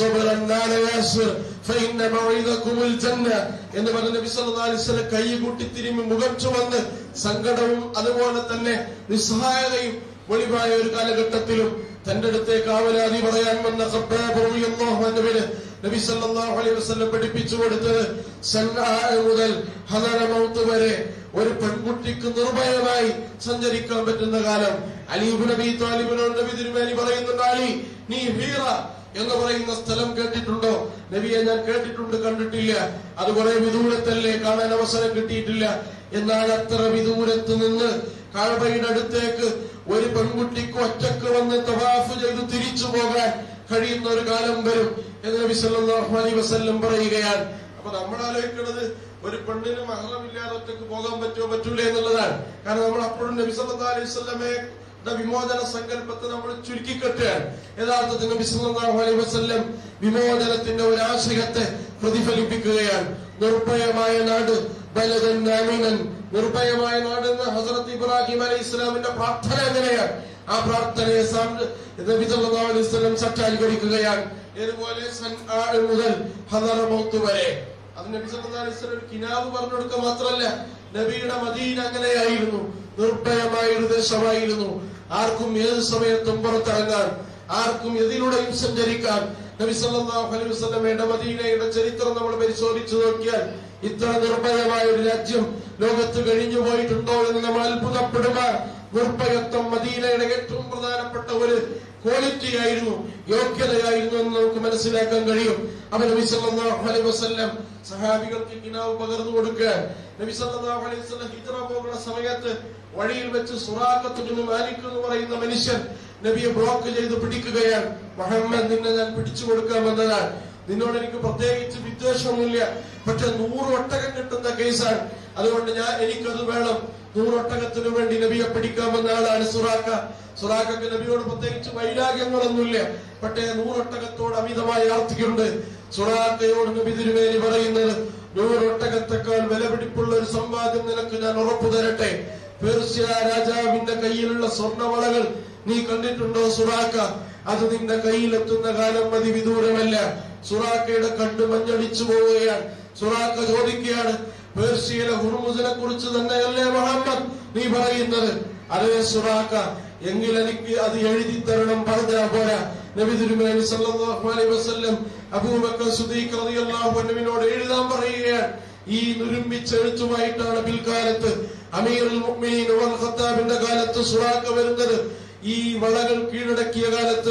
എന്ന് പറഞ്ഞ നബി സല്ലല്ലാഹു അലൈഹി വസല്ലം കൈ കൂട്ടി തിരുമ്മി മുഖം ചുവന്ന് സങ്കടവും അതുപോലെ തന്നെ നിസ്സഹായതയും വെളിവായ ഒരു കാലഘട്ടത്തിലും തന്റെ അടുത്തേക്ക് ആവലാതി പറയാൻ വന്ന ഖബ്ബാബ് റളിയല്ലാഹു അൻഹുവിനെ നബി സല്ലല്ലാഹു അലൈഹി വസല്ലം പഠിപ്പിച്ചു കൊടുത്തത് സൻആ മുതൽ ഹദറമൗത്ത് വരെ ഒരു പെൺകുട്ടിക്ക് നിർഭയമായി സഞ്ചരിക്കാൻ പറ്റുന്ന കാലം. അലി ഇബ്നു അബീ ത്വാലിബിനോട് നബി തിരുമേനി പറയുന്നുണ്ട്, അലി നീ ഹീറ എന്ന് പറയുന്ന സ്ഥലം കേട്ടിട്ടുണ്ടോ? നബിയെ ഞാൻ കേട്ടിട്ടുണ്ട്, കണ്ടിട്ടില്ല. അത് കുറെ വിദൂരത്തല്ലേ, കാണാൻ അവസരം കിട്ടിയിട്ടില്ല. എന്നാൽ അത്ര വിദൂരത്ത് നിന്ന് കഅബയുടെ അടുത്തേക്ക് ഒരു പെൺകുട്ടിക്ക് ഒറ്റക്ക് വന്ന് തവാഫ് ചെയ്ത് തിരിച്ചു പോകാൻ കഴിയുന്ന ഒരു കാലം വരും എന്ന് നബി സല്ലല്ലാഹു അലൈഹി വസല്ലം പറയുകയാണ്. അപ്പൊ നമ്മൾ ആലോചിക്കുന്നത് ഒരു പെണ്ണിന് മഹ്റമില്ലാതെ ഒറ്റക്ക് പോകാൻ പറ്റുമോ പറ്റൂല എന്നുള്ളതാണ്. കാരണം നമ്മൾ അപ്പോഴും നബി സല്ലല്ലാഹു അലൈഹി വസല്ലമയെ വിമോചന സങ്കല്പത്തെ നമ്മൾ ചുരുക്കിക്കെട്ടുകയാണ്. യഥാർത്ഥത്തിൽ നബി സല്ലല്ലാഹു അലൈഹി വസല്ലം വിമോചനത്തിന്റെ ഒരു ആശയത്തെ പ്രതിഫലിപ്പിക്കുകയാണ്. നിർഭയമായ നാട്, ബലദൻ ആമിനൻ, നിർഭയമായ നാട് എന്ന് ഹസ്രത്ത് ഇബ്രാഹിം അലൈഹി ഇസ്ലാമിന്റെ പ്രാർത്ഥന എങ്ങനെയാണ്? ആ പ്രാർത്ഥനയെ നബി സല്ലല്ലാഹു അലൈഹി വസല്ലം സാക്ഷാത്കരിക്കുകയാണ്. ഇതുപോലെ സൻആ മുതൽ ഹദറമൗത്ത് വരെ അത് നബി സല്ലല്ലാഹു അലൈഹി വസല്ലം കിനാബ് പറഞ്ഞു കൊടുക്കുക മാത്രമല്ല, നബിയുടെ മദീന അങ്ങനെയായിരുന്നു, നിർഭയമായ ഒരു ദേശമായിരുന്നു. ആർക്കും ഏത് സമയത്തും പുറത്തിറങ്ങാൻ, ആർക്കും എതിലൂടെയും സഞ്ചരിക്കാൻ. നബി സല്ലല്ലാഹു അലൈഹി വസല്ലമയുടെ മദീനയുടെ ചരിത്രം നമ്മൾ പരിശോധിച്ചു നോക്കിയാൽ ഇത്ര നിർഭയമായ ഒരു രാജ്യം ലോകത്ത് കഴിഞ്ഞു പോയിട്ടുണ്ടോ എന്ന് നമ്മൾ അത്ഭുതപ്പെടുക. നിർഭയത്വം മദീനയുടെ ഏറ്റവും പ്രധാനപ്പെട്ട ഒരു ക്വാളിറ്റി ആയിരുന്നു, യോഗ്യതയായിരുന്നു എന്ന് നമുക്ക് മനസ്സിലാക്കാൻ കഴിയും. അപ്പോൾ നബി സല്ലല്ലാഹു അലൈഹി വസല്ലം സഹാബികൾക്ക് കിനാവ് പകർന്നു കൊടുക്കുക. നബി സല്ലല്ലാഹു അലൈഹി വസല്ലം ഹിജ്റ പോകുന്ന സമയത്ത് വഴിയിൽ വെച്ച് സുറാഖത്ത് ബിൻ മാലിക് എന്ന് പറയുന്ന മനുഷ്യൻ നബിയെ ബ്ലോക്ക് ചെയ്ത് പിടിക്കുകയാണ്. മുഹമ്മദ്, നിന്നെ ഞാൻ പിടിച്ചു കൊടുക്കാൻ വന്നതാണ്, നിന്നോട് എനിക്ക് പ്രത്യേകിച്ച് വിദ്വേഷമൊന്നുമില്ല, പക്ഷെ 100 ഒട്ടകം കിട്ടുന്ന കേസാണ്, അതുകൊണ്ട് എനിക്കത് വേണം. 100 ഒട്ടകത്തിന് വേണ്ടി നബിയെ പിടിക്കാൻ വന്ന ആളാണ് സുറാഖ. സുറാഖക്ക് നബിയോട് പ്രത്യേകിച്ച് വൈരാഗ്യങ്ങളൊന്നുമില്ല, പക്ഷേ 100 ഒട്ടകത്തോട് അമിതമായ ആർത്തിയുണ്ട്. സുറാഖയോട് നബി തിരുമേനി പറയുന്നത്, 100 ഒട്ടകത്തെക്കാൾ വിലപിടിപ്പുള്ള ഒരു സമ്പാദ്യം നിനക്ക് ഞാൻ ഉറപ്പു തരട്ടെ. പേർഷ്യ രാജാവിന്റെ കയ്യിലുള്ള സ്വർണ്ണവളകൾ നീ കണ്ടിട്ടുണ്ടോ സുറാഖ? അത് നിന്റെ കയ്യിലെത്തുന്ന കാലം അതിവിദൂരമല്ല. സുറാഖയുടെ കണ്ണ് മഞ്ഞളിച്ചു പോവുകയാണ്. സുറാഖ ചോദിക്കുകയാണ്, പേർഷ്യയിലെ ഹുർമുസിനെ കുറിച്ച് തന്നെയല്ലേ മുഹമ്മദ് നീ പറയുന്നത്? അതേ സുറാഖ, എങ്കിൽ എനിക്ക് അത് എഴുതി തരണം, പറഞ്ഞാൽ പോരാ. നബി തിരുമേനി സല്ലല്ലാഹു അലൈഹി വസല്ലം അബൂബക്കർ സിദ്ദീഖ് റളിയല്ലാഹു അൻഹുവിനോട് എഴുതാൻ പറയുകയാണ്. ഈ നുരുമ്പിച്ച എഴുത്തുമായിട്ടാണ് പിൽക്കാലത്ത് അമീറുൽ മുഅ്മിനീൻ ഉമർ ഖത്താബിന്റെ കാലത്ത് സുറാഖ വരുന്നത്. ഈ വളകൾ കീഴടക്കിയ കാലത്ത്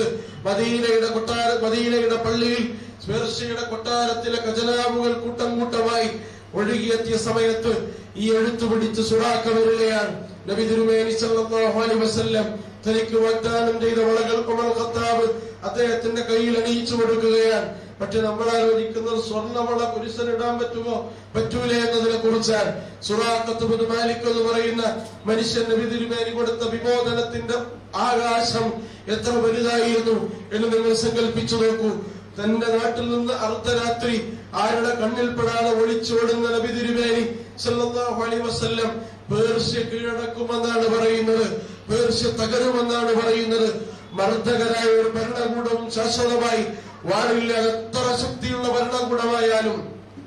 മദീനയുടെ പള്ളിയിൽ പേർഷ്യയുടെ കൊട്ടാരത്തിലെ ഖജനാവുകൾ കൂട്ടം കൂട്ടമായി ഒഴുകിയെത്തിയ സമയത്ത് ഈ എഴുത്തു പിടിച്ച് സുറാഖ വരികയാണ്. നബി തിരുമേനി സല്ലല്ലാഹു അലൈഹി വസല്ലം തനിക്ക് വാഗ്ദാനം ചെയ്ത വളകൾ ഉമർ ഖത്താബ് അദ്ദേഹത്തിന്റെ കയ്യിൽ അണിയിച്ചു കൊടുക്കുകയാണ്. പക്ഷെ നമ്മൾ ആലോചിക്കുന്നത് സ്വർണ്ണവള പുരുഷനിടാൻ പറ്റുമോ പറ്റൂലേ എന്നതിനെ കുറിച്ചാണ്. സുറാഖത്ത് ബിൻ മാലിക് എന്ന് പറയുന്ന മനുഷ്യൻ നബി തിരുമേനി കൊടുത്ത വിമോചനത്തിന്റെ ആകാശം എത്ര വലുതായിരുന്നു എന്ന് നിങ്ങൾ സങ്കല്പിച്ചു നോക്കൂ. തന്റെ നാട്ടിൽ നിന്ന് അർദ്ധരാത്രി ആരുടെ കണ്ണിൽപ്പെടാതെ ഒളിച്ചോടുന്ന നബി തിരുമേനി സല്ലല്ലാഹു അലൈഹി വസല്ലം പേർഷ്യ കീഴടക്കുമെന്നാണ് പറയുന്നത്, പേർഷ്യ തകരുമെന്നാണ് പറയുന്നത്. മർദ്ദകരായ ഒരു ഭരണകൂടവും ശാശ്വതമായി വാഴില്ല. അതെത്ര ശക്തിയുള്ള ഭരണകൂടമായാലും,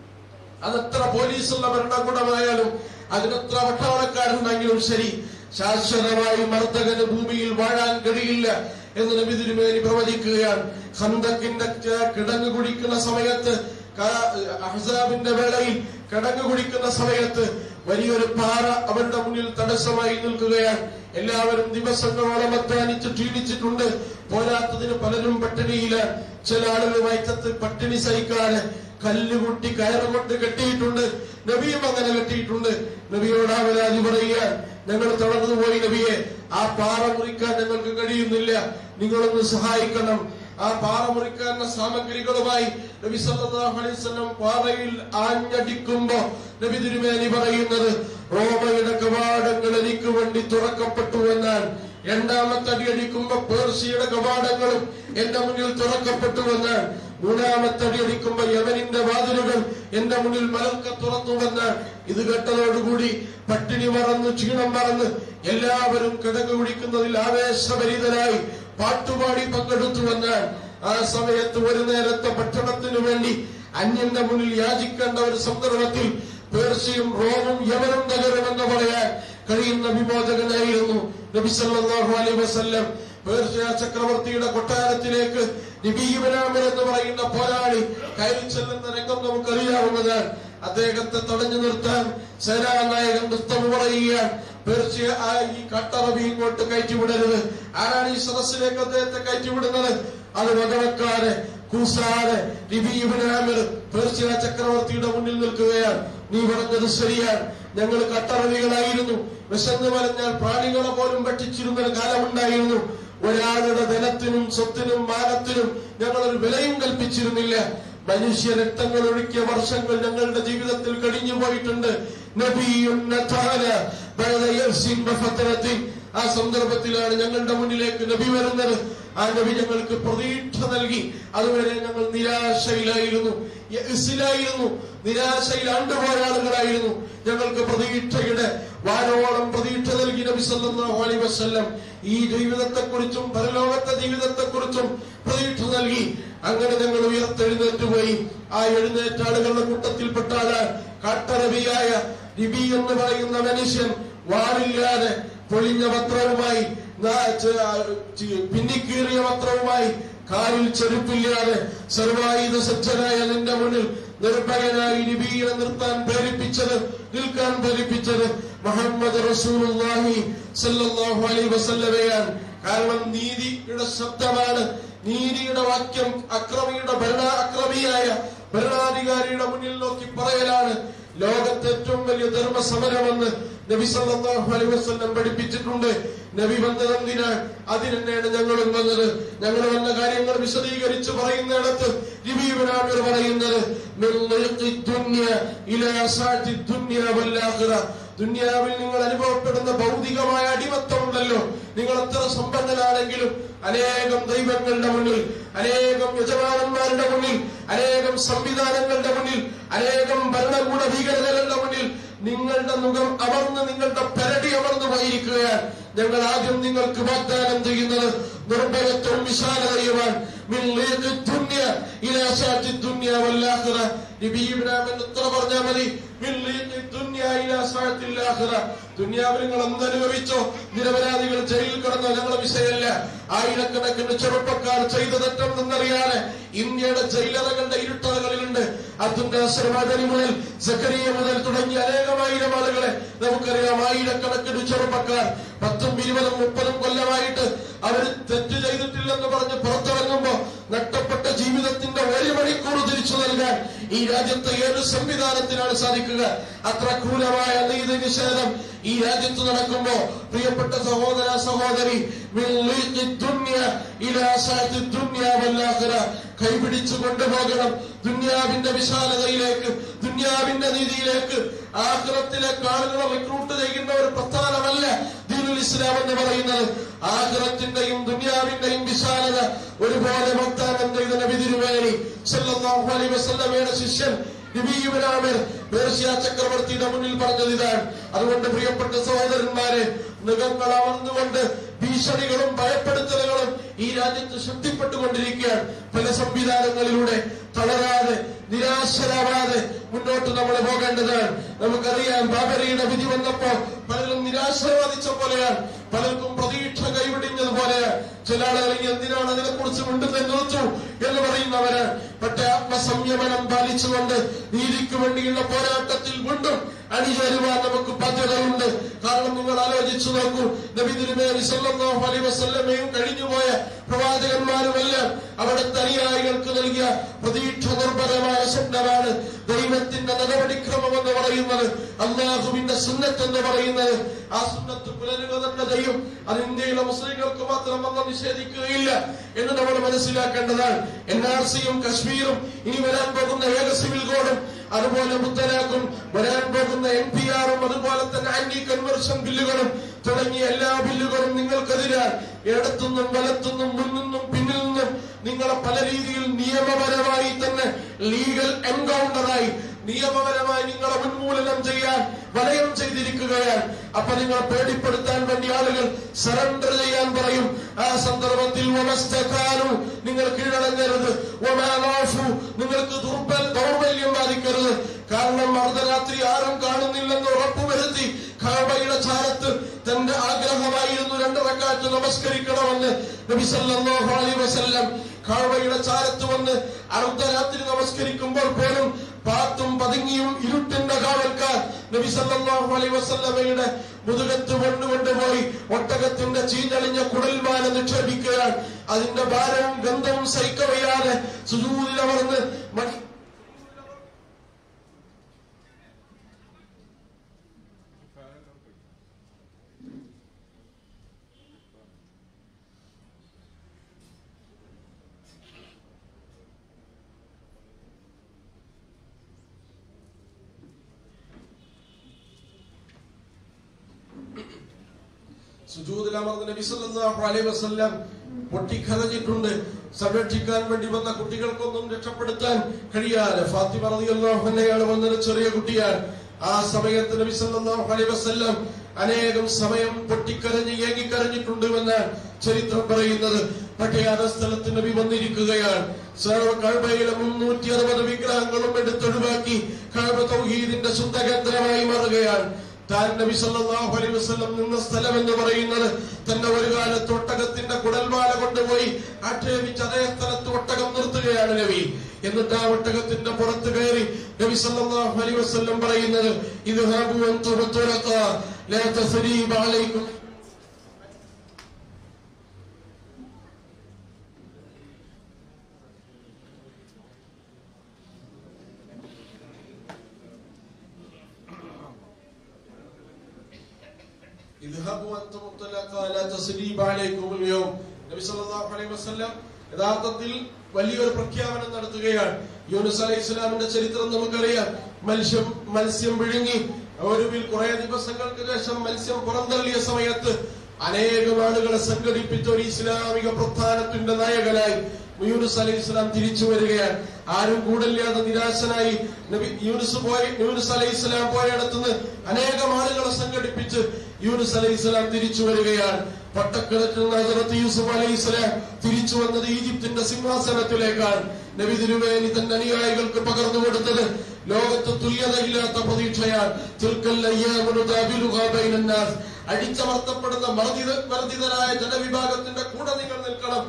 അതെത്ര പോലീസുള്ള ഭരണകൂടമായാലും, അതിനെത്ര പട്ടാളക്കാരുണ്ടെങ്കിലും ശരി, ശാശ്വതമായി മർദ്ദകന് ഭൂമിയിൽ വാഴാൻ കഴിയില്ല എന്ന് നബി തിരുമേനി പ്രവചിക്കുകയാണ്. ഖന്തക്കിന്റെ കിടങ്ങ് കുടിക്കുന്ന സമയത്ത്, അഹ്സാബിന്റെ വേളയിൽ കിടങ്ങ് കുടിക്കുന്ന സമയത്ത് വലിയൊരു പാറ അവരുടെ മുന്നിൽ തടസ്സമായി നിൽക്കുകയാണ്. എല്ലാവരും ദിവസങ്ങളോളം അധ്വാനിച്ച് ക്ഷീണിച്ചിട്ടുണ്ട്. പോരാത്തതിന് പലരും പട്ടിണിയിലാണ്. ചില ആളുകൾ വയറ്റത്ത് പട്ടിണി സഹിക്കാതെ കല്ലുകുട്ടി കയറുകൊണ്ട് കെട്ടിയിട്ടുണ്ട്. നബിയും അങ്ങനെ കെട്ടിയിട്ടുണ്ട്. നബിയോട് ആ പരാതി പറയുകയാണ്, ഞങ്ങൾ തളർന്നുപോയി നബിയെ, ആ പാറ മുറിക്കാൻ ഞങ്ങൾക്ക് കഴിയുന്നില്ല, നിങ്ങളൊന്ന് സഹായിക്കണം. ആ പാറ മുറിക്കാനുള്ള സാമഗ്രികളുമായി നബി സല്ലല്ലാഹു അലൈഹി വസല്ലം പാറയിൽ ആഞ്ഞടിക്കുമ്പോ നബി തിരുമേനി പറയുന്നത്, റോമയുടെ കവാടങ്ങൾ എനിക്ക് വേണ്ടി തുറക്കപ്പെട്ടു എന്നാണ്. രണ്ടാമത്തെ അടി അടിക്കുമ്പോ പേർഷ്യയുടെ കവാടങ്ങളും എന്റെ മുന്നിൽ തുറക്കപ്പെട്ടുവെന്നാണ്. മൂന്നാമത്തെ അടി അടിക്കുമ്പോ യമനിന്റെ വാതിലുകൾ എന്റെ മുന്നിൽ മലർക്ക തുറന്നുവെന്നാണ്. ഇത് കേട്ടതോടുകൂടി പട്ടിണി മറന്ന് ക്ഷീണം മറന്ന് എല്ലാവരും കിടങ്ങ് കുടിക്കുന്നതിൽ ആവേശഭരിതരായി പാട്ടുപാടി പങ്കെടുത്തുവെന്നാണ്. ആ സമയത്ത് ഒരു നേരത്തെ ഭക്ഷണത്തിനു വേണ്ടി അന്യന്റെ മുന്നിൽ യാചിക്കേണ്ട ഒരു സന്ദർഭത്തിൽ പേർഷ്യയും റോമും യമനും തകരുമെന്ന് പറയാൻ കഴിയുന്ന വിമോചകനായിരുന്നു നബി സല്ലല്ലാഹു അലൈഹി വസല്ലം. പേർഷ്യ ചക്രവർത്തിയുടെ കൊട്ടാരത്തിലേക്ക് നബിയുനാമിർ എന്ന് പറയുന്ന പോരാളി കയറി ചെല്ലുന്ന രംഗം നമുക്കറിയാവുന്നതാണ്. അദ്ദേഹത്തെ തടഞ്ഞു നിർത്താൻ സേനാനായകൻ റുസ്തം പറയുകയാണ്, പേർഷ്യ ഈ കട്ടറബി ഇങ്ങോട്ട് കയറ്റിവിടരുത്. ആരാണ് ഈ സദസ്സിലേക്ക് അദ്ദേഹത്തെ കയറ്റിവിടുന്നത്? അത് വകവെക്കാതെ കൂസാതെ നബിയുനാമിർ പേർഷ്യ ചക്രവർത്തിയുടെ മുന്നിൽ നിൽക്കുകയാണ്. നീ പറഞ്ഞത് ശരിയാണ്, ഞങ്ങൾ കട്ടറവികളായിരുന്നു, വിശന്നു വലഞ്ഞാൽ പ്രാണികളെ പോലും ഭക്ഷിച്ചിരുന്ന കാലമുണ്ടായിരുന്നു. ഒരാളുടെ ധനത്തിനും സ്വത്തിനും മാനത്തിനും ഞങ്ങളൊരു വിലയും കൽപ്പിച്ചിരുന്നില്ല. മനുഷ്യ രക്തങ്ങൾ ഒഴുക്കിയ വർഷങ്ങൾ ഞങ്ങളുടെ ജീവിതത്തിൽ കഴിഞ്ഞു പോയിട്ടുണ്ട്. ആ സന്ദർഭത്തിലാണ് ഞങ്ങളുടെ മുന്നിലേക്ക് നബി വരുന്നത്. ആ നബി ഞങ്ങൾക്ക് പ്രതീക്ഷ നൽകി. അതുവരെ ഞങ്ങൾ നിരാശയിലായിരുന്നു, നിരാശയിൽ ആണ്ടുപോയ ആളുകളായിരുന്നു. ഞങ്ങൾക്ക് പ്രതീക്ഷയുടെ വാനോളം പ്രതീക്ഷ നൽകി നബി സല്ലല്ലാഹു അലൈഹി വസല്ലം. ഈ ജീവിതത്തെക്കുറിച്ചും പരലോകത്തെ ജീവിതത്തെക്കുറിച്ചും പ്രതീക്ഷ നൽകി. അങ്ങനെ ഞങ്ങൾ ഉയർത്തെഴുന്നേറ്റ് പോയി. ആ എഴുന്നേറ്റ ആളുകളുടെ കൂട്ടത്തിൽപ്പെട്ട ആള് കാട്ടറബിയായ ലിബി എന്ന് പറയുന്ന മനുഷ്യൻ വാളില്ലാതെ പൊളിഞ്ഞ വസ്ത്രവുമായി, പിന്നിക്കീറിയ വസ്ത്രവുമായി, കാലിൽ ചെരുപ്പില്ലാതെ സർവായുധ സജ്ജനായ നിന്റെ മുന്നിൽ നിർഭയനായി ലിബിയെ നിൽക്കാൻ പ്രേരിപ്പിച്ചത് മുഹമ്മദ് റസൂലുള്ളാഹി സ്വല്ലല്ലാഹു അലൈഹി വസല്ലമയാണ്. കാരണം നീതിയുടെ ശബ്ദമാണ്, നീതിയുടെ വാക്യം അക്രമിയായ ഭരണാധികാരിയുടെ മുന്നിൽ നോക്കി പറയലാണ് ലോകത്തെ ഏറ്റവും വലിയ ധർമ്മസമരമെന്ന് നബി സല്ലല്ലാഹു അലൈഹി വസല്ലം പഠിപ്പിച്ചിട്ടുണ്ട്. നബി വന്നത് എന്തിനാണ്? അതിനെന്നെയാണ് ഞങ്ങളും വന്നത്. ഞങ്ങൾ വന്ന കാര്യങ്ങൾ വിശദീകരിച്ച് പറയുന്നിടത്ത് നബി ഇബ്നു ആമിർ പറയുന്നത് ദുനിയാവിൽ നിങ്ങൾ അനുഭവപ്പെടുന്ന ഭൗതികമായ അടിമത്തമുണ്ടല്ലോ, നിങ്ങൾ എത്ര സമ്പന്നനാണെങ്കിലും അനേകം ദൈവങ്ങളുടെ മുന്നിൽ, അനേകം യജമാനന്മാരുടെ മുന്നിൽ, അനേകം സംവിധാനങ്ങളുടെ മുന്നിൽ, അനേകം ഭരണകൂട ഭീകരതകളുടെ മുന്നിൽ നിങ്ങളുടെ മുഖം അമർന്ന്, നിങ്ങളുടെ പെരടി അമർന്നു പോയിരിക്കുകയാണ്. ഞങ്ങൾ ആദ്യം നിങ്ങൾക്ക് വാഗ്ദാനം ചെയ്യുന്നത് നിർഭയത്വം വിശാലതയുമാണ്. എത്ര പറഞ്ഞാൽ മതി? ദുനിയാവിൽ നിങ്ങൾ എന്തനുഭവിച്ചോ, നിരപരാധികൾ ജയിലിൽ കിടന്നോ, ഞങ്ങളുടെ വിഷയമല്ല. ആയിരക്കണക്കിന് ചെറുപ്പക്കാർ ചെയ്ത തെറ്റെന്നറിയാതെ ഇന്ത്യയുടെ ജയിലറകളുടെ ഇരുട്ടറകളിലുണ്ട്. അബ്ദുൽ നാസർ മദനി മുതൽ സക്കരിയ മുതൽ തുടങ്ങിയ അനേകമായിരം ആളുകളെ നമുക്കറിയാം. ആയിരക്കണക്കിന് ചെറുപ്പക്കാർ 10, 20, 30 കൊല്ലമായിട്ട് അവർ തെറ്റ് ചെയ്തിട്ടില്ലെന്ന് പറഞ്ഞ് പുറത്തിറങ്ങുമ്പോ നഷ്ടപ്പെട്ട ജീവിതത്തിന്റെ 1 മണിക്കൂർ തിരിച്ചു നൽകാൻ ഈ രാജ്യത്തെ ഏത് സംവിധാനത്തിനാണ് സാധിക്കുക? അത്ര ക്രൂരമായ നീതി നിഷേധം ഈ രാജ്യത്ത് നടക്കുമ്പോ പ്രിയപ്പെട്ട സഹോദര സഹോദരി, കൈപിടിച്ചു കൊണ്ടുപോകണം ദുനിയാവിന്റെ വിശാലതയിലേക്ക്, ദുനിയാവിന്റെ നീതിയിലേക്ക്. ആഖിറത്തിലേക്ക് ആളുകളെ റിക്രൂട്ട് ചെയ്യുന്ന ഒരു പ്രസ്ഥാനമല്ല ദീനുൽ ഇസ്ലാം എന്ന് പറയുന്നത്. ആഖിറത്തിന്റെയും ദുനിയാവിന്റെയും വിശാലത ഒരുപോലെ വാഗ്ദാനം ചെയ്ത നബി തിരുമേനി സല്ലല്ലാഹു അലൈഹി വസല്ലമയുടെ ശിഷ്യൻ നബി ഇബ്നു ആമിർ പേർഷ്യ ചക്രവർത്തിയുടെ മുന്നിൽ പറഞ്ഞത് ഇതാണ്. അതുകൊണ്ട് പ്രിയപ്പെട്ട സഹോദരന്മാരെ, മൃഗങ്ങൾ അമർന്നുകൊണ്ട് ഭീഷണികളും ഭയപ്പെടുത്തലുകളും ഈ രാജ്യത്ത് ശക്തിപ്പെട്ടുകൊണ്ടിരിക്കുകയാണ്. പല സംവിധാനങ്ങളിലൂടെ തളരാതെ, നിരാശരാവാതെ മുന്നോട്ട് നമ്മൾ പോകേണ്ടതാണ്. നമുക്കറിയാം, ബാബരിയുടെ വിധി വന്നപ്പോ പലരും നിരാശ ബാധിച്ച പോലെയാണ്, പലർക്കും പ്രതീക്ഷ കൈവിടിഞ്ഞതുപോലെയാണ്. ചില ആളുകൾ എന്തിനാണ് അതിനെക്കുറിച്ച് മിണ്ടുന്നത് നിർത്തും എന്ന് പറയുന്നവരാണ്. പക്ഷേ ആത്മസംയമനം പാലിച്ചുകൊണ്ട് നീതിക്ക് വേണ്ടിയുള്ള പോരാട്ടത്തിൽ വീണ്ടും അണിചേരുവാൻ നമുക്ക് ബാധ്യതയുണ്ട്. കാരണം നിങ്ങൾ ആലോചിച്ചു നോക്കൂ, നബി തിരുമേനി സല്ലല്ലാഹു അലൈഹി വസല്ലമയും കഴിഞ്ഞുപോയ പ്രവാചകന്മാരുമെല്ലാം അവിടുത്തെ അനുയായികൾക്ക് നൽകിയ പ്രതീക്ഷ നിർഭരമായ സ്വപ്നമാണ് ദൈവത്തിന്റെ നടപടിക്രമം എന്ന് പറയുന്നത്, അല്ലാഹുവിന്റെ സുന്നത്ത് എന്ന് പറയുന്നത്. ആ സുന്നത്ത് പുലരുക തന്നെ ചെയ്യും. അത് ഇന്ത്യയിലെ മുസ്ലിങ്ങൾക്ക് മാത്രം വന്ന് നിഷേധിക്കുകയില്ല എന്ന് നമ്മൾ മനസ്സിലാക്കേണ്ടതാണ്. NRCയും കശ്മീരും ഇനി വരാൻ പോകുന്ന ഏക സിവിൽ കോഡും അതുപോലെ മുത്തലാഖും വരാൻ പോകുന്ന NPR-ഉം അതുപോലെ തന്നെ ആന്റി കൺവെർഷൻ ബില്ലുകളും തുടങ്ങിയ എല്ലാ ബില്ലുകളും നിങ്ങൾക്കെതിരാണ്. ഇടത്തുനിന്നും വലത്തുനിന്നും മുന്നിന്നും പിന്നിൽ നിന്നും നിങ്ങളെ പല രീതിയിൽ നിയമപരമായി തന്നെ ലീഗൽ എൻകൗണ്ടറായി നിയമപരമായി നിങ്ങളെ ഉന്മൂലനം ചെയ്യാൻ വലയം ചെയ്തിരിക്കുകയാണ്. അപ്പൊ നിങ്ങൾ പേടിപ്പെടുത്താൻ വേണ്ടി ആളുകൾ സറണ്ടർ ചെയ്യാൻ പറയും. ആ സന്ദർഭത്തിൽ നിങ്ങൾ കീഴടങ്ങരുത്, നിങ്ങൾക്ക് ദൗർബല്യം ബാധിക്കരുത്. കാരണം അർദ്ധരാത്രി ആരും കാണുന്നില്ലെന്ന് ഉറപ്പുവരുത്തി കഅബയുടെ ചാരത്ത് തന്റെ ആഗ്രഹമായിരുന്നു 2 റക്അത്ത് നമസ്കരിക്കണമെന്ന് നബി സല്ലല്ലാഹു അലൈഹി വസല്ലം കഅബയുടെ ചാരത്ത് വന്ന് അർദ്ധരാത്രി നമസ്കരിക്കുമ്പോൾ പോലും പാത്തും പതുങ്ങിയും ഇരുട്ടിന്റെ കാവൽക്കാർ നബി സല്ലല്ലാഹു അലൈഹി വസല്ലമയുടെ മുതുകത്ത് കൊണ്ടുപോയി ഒട്ടകത്തിന്റെ ചീഞ്ഞളിഞ്ഞ കുടൽമാല നിക്ഷേപിക്കുകയാണ്. അതിന്റെ ഭാരവും ഗന്ധവും സഹിക്കവയ്യാതെ സുജൂദിലമർന്ന് സുജൂദിലമർന്ന നബി സല്ലല്ലാഹു അലൈഹി വസല്ലം പൊട്ടിക്കരഞ്ഞിട്ടുണ്ട്. സംരക്ഷിക്കാൻ വേണ്ടി വന്ന കുട്ടികൾക്കൊന്നും രക്ഷപ്പെടുത്താൻ കഴിയാതെ ഫാത്തിമ റളിയല്ലാഹു അൻഹയാണ് വന്നത്, ചെറിയ കുട്ടിയാണ്. ആ സമയത്ത് നബി സല്ലല്ലാഹു അലൈഹി വസല്ലം അനേകം സമയം പൊട്ടിക്കരഞ്ഞ് ഏങ്ങിക്കരഞ്ഞിട്ടുണ്ടെന്നാണ് ചരിത്രം പറയുന്നത്. പക്ഷേ ആ സ്ഥലത്ത് നബി വന്നിരിക്കുകയാണ്. കഅബയിലെ 360 വിഗ്രഹങ്ങളും എടുത്തൊഴിവാക്കി കഅബ തൗഹീദിന്റെ ശുദ്ധ കേന്ദ്രമായി മാറുകയാണ്. താൻ നബി സല്ലല്ലാഹു അലൈഹി വസല്ലം നിന്ന സ്ഥലം എന്ന് പറയുന്നത് തന്നെ ഒരു കാലത്ത് ഒട്ടകത്തിന്റെ കുടൽമാല കൊണ്ടുപോയി ആക്ഷേപിച്ച് അതേ സ്ഥലത്ത് ഒട്ടകം നിർത്തുകയാണ് നബി. എന്നിട്ട് ആ ഒട്ടകത്തിന്റെ പുറത്ത് കയറി നബി സല്ലല്ലാഹു അലൈഹി വസല്ലം പറയുന്നത്, ഇദ്ഹാബു അൻതും തുറഖാ ലാ തസ്രീബ അലൈക്കും. നബി സല്ലല്ലാഹു അലൈഹി വസല്ലം യഥാർത്ഥത്തിൽ വലിയൊരു പ്രഖ്യാപനം നടത്തുകയാണ്. യൂനുസ് അലൈഹിസ്സലാമിന്റെ ചരിത്രം നമുക്കറിയാം. മത്സ്യം വിഴുങ്ങി ഒടുവിൽ കുറെ ദിവസങ്ങൾക്ക് ശേഷം മത്സ്യം പുറന്തള്ളിയ സമയത്ത് അനേകം ആളുകളെ സംഘടിപ്പിച്ച ഒരു ഇസ്ലാമിക പ്രസ്ഥാനത്തിന്റെ നായകനായി യൂനുസ് അലൈഹിസ്സലാം തിരിച്ചു വരികയാണ്. ആരും കൂടില്ലാതെ നിരാശനായി യൂനുസ് അലൈഹിസ്സലാം പോയടത്തുനിന്ന് അനേകം ആളുകളെ സംഘടിപ്പിച്ച് യൂനുസ് അലൈഹിസ്സലാം തിരിച്ചു വരികയാണ്. പട്ടക്കിടത്തിൽ നിന്ന് ഹസ്രത്ത് യൂസുഫ് അലൈഹിസ്സലാം തിരിച്ചു വന്നത് ഈജിപ്തിന്റെ സിംഹാസനത്തിലേക്കാണ്. നബി തിരുമേനി തന്റെ അനുയായികൾക്ക് പകർന്നു കൊടുത്തത് ലോകത്ത് തുല്യതയില്ലാത്ത പ്രതീക്ഷയാണ്. അടിച്ചമർത്തപ്പെടുന്ന മർദ്ദിതരായ ജനവിഭാഗത്തിന്റെ കൂടെ നിങ്ങൾ നിൽക്കണം.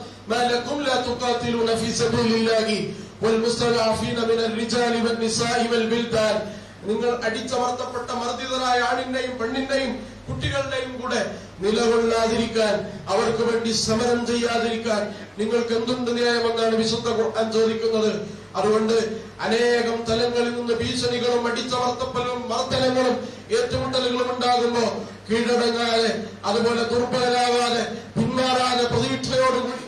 നിങ്ങൾ അടിച്ചമർത്തപ്പെട്ട മർദ്ദിതരായ ആണിന്റെയും പെണ്ണിന്റെയും കുട്ടികളുടെയും കൂടെ നിലകൊള്ളാതിരിക്കാൻ, അവർക്ക് വേണ്ടി സമരം ചെയ്യാതിരിക്കാൻ നിങ്ങൾക്ക് എന്തുണ്ട് ന്യായമെന്നാണ് വിശുദ്ധ ഖുർആൻ ചോദിക്കുന്നത്. അതുകൊണ്ട് അനേകം തലങ്ങളിൽ നിന്ന് ഭീഷണികളും അടിച്ചമർത്തപ്പലും മർദ്ദനങ്ങളും ഏറ്റുമുട്ടലുകളും ഉണ്ടാകുമ്പോ കീഴടങ്ങാതെ, അതുപോലെ ദുർബലരാകാതെ, പിന്മാറാതെ പ്രതീക്ഷയോടുകൂടി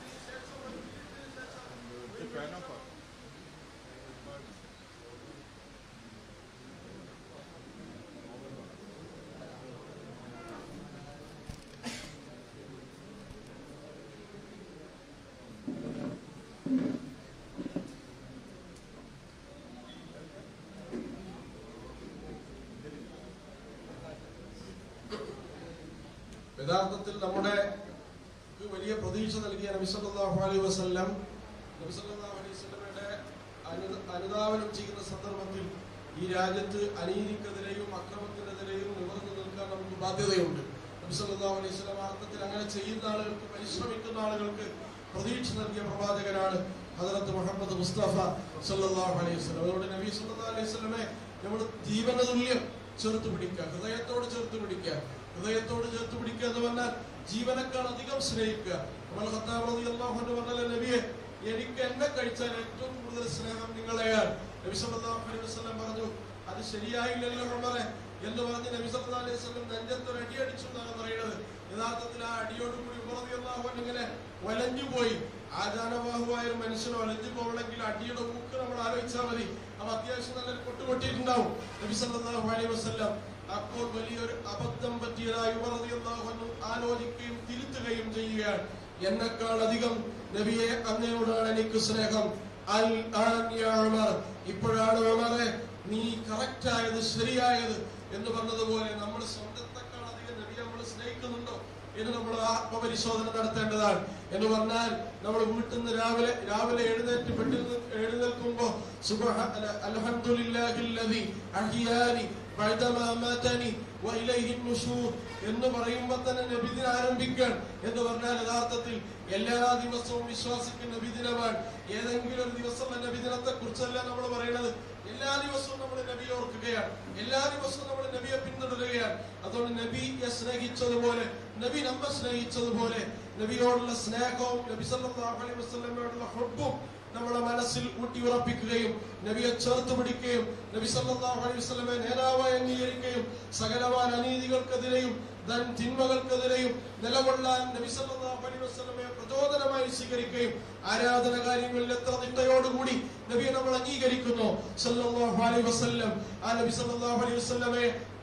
യഥാർത്ഥത്തിൽ നമ്മുടെ വലിയ പ്രതീക്ഷ നൽകിയ നബി സല്ലല്ലാഹു അലൈഹി വസല്ലം അനുധാവനം ചെയ്യുന്ന സന്ദർഭത്തിൽ ഈ രാജ്യത്ത് അനീതിക്കെതിരെയും അക്രമത്തിനെതിരെയും നിവർന്നു നിൽക്കാൻ നമുക്ക് ബാധ്യതയുണ്ട്. നബി സല്ലല്ലാഹു അലൈഹി വസല്ലം അർത്ഥത്തിൽ അങ്ങനെ ചെയ്യുന്ന ആളുകൾക്ക്, പരിശ്രമിക്കുന്ന ആളുകൾക്ക് പ്രതീക്ഷ നൽകിയ പ്രവാചകനാണ് ഹദ്റത്ത് മുഹമ്മദ് മുസ്തഫ സല്ലല്ലാഹു അലൈഹി വസല്ലം. അതുകൊണ്ട് നബി സല്ലല്ലാഹു അലൈഹി വസല്ലമെ നമ്മൾ ജീവന തുല്യം ചേർത്ത് പിടിക്കുക, ഹൃദയത്തോട് ചേർത്ത് പിടിക്കുക. ഹൃദയത്തോട് ചേർത്ത് പിടിക്കുക എന്ന് പറഞ്ഞാൽ ജീവനേക്കാൾ അധികം സ്നേഹിക്കുക. ഉമർ ഖത്താബ് റളിയല്ലാഹു അൻഹു പറഞ്ഞ നബിയെ, എനിക്ക് എന്നെ കഴിച്ചാൽ ഏറ്റവും കൂടുതൽ സ്നേഹം നിങ്ങളെയാണ്. നബി സല്ലല്ലാഹു അലൈഹി വസല്ലം പറഞ്ഞു, അത് ശരിയായില്ലല്ലോ ഉമറെ എന്ന് പറഞ്ഞ് നബി സല്ലല്ലാഹു അലൈഹി വസല്ലം നെഞ്ചത്തൊരു അടി അടിച്ചു എന്നാണ് പറയുന്നത്. യഥാർത്ഥത്തിൽ ആ അടിയോടുകൂടി ഉമർ റളിയല്ലാഹു അൻഹു ഇങ്ങനെ വലഞ്ഞുപോയി. ആചാരബാഹുവായ ഒരു മനുഷ്യന് വലഞ്ഞു പോകണമെങ്കിൽ അടിയുടെ മൂക്ക് നമ്മൾ ആലോചിച്ചാൽ മതി. അപ്പൊ അത്യാവശ്യം നല്ലൊരു കൊട്ടുകൊട്ടിയിട്ടുണ്ടാവും. നബി സല്ലല്ലാഹു അലൈഹി വസല്ലം അപ്പോൾ വലിയൊരു അബദ്ധം പറ്റിയതായി ഉമർ റളിയല്ലാഹു അൻഹു ആലോചിക്കുകയും തിരുത്തുകയും ചെയ്യുകയാണ്. എന്നെക്കാൾ അധികം നബിയെ അങ്ങയോടാണ് എനിക്ക് സ്നേഹം. അൽ ആൻ യാ ഉമർ, ഇപ്പോഴാണ് ഉമറെ നീ കറക്റ്റ് ആയത്, ശരിയായത് എന്ന് പറഞ്ഞതുപോലെ നമ്മൾ സ്വന്തത്തെക്കാൾ അധികം നബിയെ നമ്മൾ സ്നേഹിക്കുന്നുണ്ടോ എന്ന് നമ്മൾ ആത്മപരിശോധന നടത്തേണ്ടതാണ്. എന്ന് പറഞ്ഞാൽ നമ്മൾ വീട്ടിൽ നിന്ന് രാവിലെ എഴുന്നേൽക്കുമ്പോ അൽഹംദുലില്ലാഹില്ലദി അഹ്യാനി ബഅദമാ മാതനി വഇലൈഹി നുശൂർ എന്ന് പറയുമ്പോൾ തന്നെ നബിദിനം ആരംഭിക്കാൻ എന്ന് പറഞ്ഞാൽ യഥാർത്ഥത്തിൽ എല്ലാ ദിവസവും വിശ്വാസിക്കുന്ന നബിദിനമാണ്. ഏതെങ്കിലും ഒരു ദിവസം നബിദിനത്തെ കുറിച്ചല്ല നമ്മൾ പറയുന്നത്. എല്ലാ ദിവസവും നമ്മൾ നബിയെ ഓർക്കുകയാണ്, എല്ലാ ദിവസവും നമ്മൾ നബിയെ പിന്തുടരുകയാണ്. അതുകൊണ്ട് നബിയെ സ്നേഹിച്ചതുപോലെ, നബി നമ്മെ സ്നേഹിച്ചതുപോലെ നബിയോടുള്ള സ്നേഹവും നബി സല്ലല്ലാഹു അലൈഹി വസല്ലമയോടുള്ള ഹുബ്ബും നമ്മുടെ മനസ്സിൽ ഊട്ടിയുറപ്പിക്കുകയും നബിയെ ചേർത്ത് പിടിക്കുകയും നബി സല്ലല്ലാഹു അലൈഹി വസല്ലമയെ നേതാവായി അംഗീകരിക്കുകയും സകലമായ അനീതികൾക്കെതിരെയും തിന്മകൾക്കെതിരെയും നിലകൊള്ളാൻ നബി സല്ലല്ലാഹു അലൈഹി വസല്ലമയെ പ്രചോദനമായി സ്വീകരിക്കുകയും ആരാധന കാര്യങ്ങളിൽ എത്ര നിഷ്ഠയോടുകൂടി നബിയെ നമ്മൾ അംഗീകരിക്കുന്നു സല്ലല്ലാഹു അലൈഹി വസല്ലം, ആ നബി സല്ലല്ലാഹു അലൈഹി വസല്ലമയെ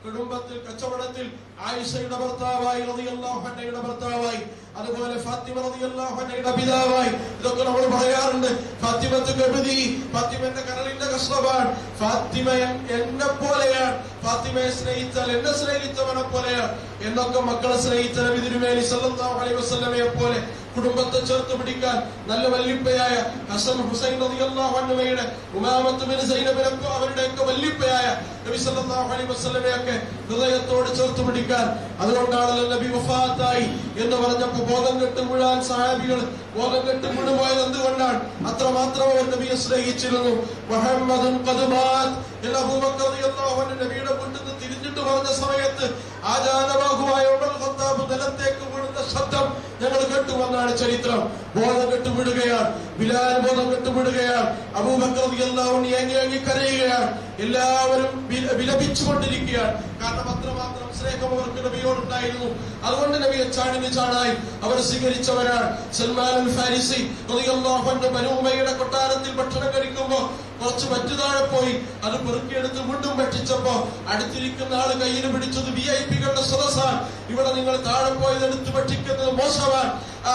കുടുംബത്തിൽ കച്ചവടത്തിൽ ആയിഷയുടെ ഭർത്താവായി റളിയല്ലാഹു അൻഹയുടെ ഭർത്താവായി, അതുപോലെ ഫാത്തിമ റളിയല്ലാഹു അൻഹയുടെ പിതാവായി. ഇതൊക്കെ നമ്മൾ പറയാറുണ്ട്. ഫാത്തിമത്ത് ഗബദി, ഫാത്തിമന്റെ കരളിന്റെ കഷ്ണമാണ്. ഫാത്തിമ എന്നെ പോലെയാണ്, ഫാത്തിമയെ സ്നേഹിച്ചാൽ എന്നെ സ്നേഹിച്ചവനെ പോലെയാണ് എന്നൊക്കെ മക്കളെ സ്നേഹിച്ച നബി തിരുമേനി സല്ലല്ലാഹു അലൈഹി വസല്ലമയെ പോലെ കുടുംബത്തെ ചേർത്ത് പിടിക്കാൻ നല്ല വല്ലിപ്പയായ ഹസൻ ഹുസൈൻ റളിയല്ലാഹു അൻഹുവയുടെ ഉമാമത്ത് ബിൻ സൈനബിനൊക്കെ അവരുടെയൊക്കെ വല്ലിപ്പയായ നബി സല്ലല്ലാഹു അലൈഹി വസല്ലമയൊക്കെ ഹൃദയത്തോട് ചേർത്ത് പിടിക്കാൻ. അതുകൊണ്ടാണല്ലോ നബി വഫാത്തായി എന്ന് പറഞ്ഞപ്പോൾ ബോധം കെട്ട് വീഴാൻ സഹാബികൾ ബോധം കെട്ട് വീണുപോയത് എന്തുകൊണ്ടാണ്? അത്രമാത്രം അവർ നബിയെ സ്നേഹിച്ചിരുന്നു. മുഹമ്മദുൻ ഖദ് മാത് എന്ന് അബൂബക്കർ റളിയല്ലാഹു അൻഹു നബിയുടെ മുന്നിൽ നിന്ന് തിരിഞ്ഞിട്ട് പറഞ്ഞ സമയത്ത് ആജാനബാഹുവായ ഉമർ ഖത്താബ് നിലത്തേക്ക് വീഴുന്ന ശബ്ദം ഞങ്ങൾ കേട്ടുവന്നാണ് ചരിത്രം. ബോധം കെട്ടുവിടുകയാണ്, ബിലാൽ ബോധം കെട്ടുവിടുകയാണ്, അബൂബക്കർ റളിയല്ലാഹു അൻഹു ഏങ്ങി കരയുകയാണ്. എല്ലാവരും വിലപിച്ചുകൊണ്ടിരിക്കുകയാണ്. കാരണം അത്രമാത്രം സ്നേഹം അവർക്ക് നബിയോടുണ്ടായിരുന്നു. അതുകൊണ്ട് നബിയെ ചാണിന് ചാണായി അവർ സ്വീകരിച്ചവരാണ്. സൽമാൻ അൽ ഫാരിസി റളിയല്ലാഹു അൻഹു ബനൂ ഉമയ്യയുടെ കൊട്ടാരത്തിൽ ഭക്ഷണം കഴിക്കുമ്പോൾ കുറച്ച് മറ്റു താഴെ പോയി അത് പെറുക്കിയെടുത്ത് വീണ്ടും ഭക്ഷിച്ചപ്പോ അടുത്തിരിക്കുന്ന ആള് കയ്യിൽ പിടിച്ചത് VIP-കളുടെ സദസ്സാണ്. ഇവിടെ നിങ്ങൾ താഴെ പോയത് എടുത്ത് ഭക്ഷിക്കുന്നത് മോശമാണ്.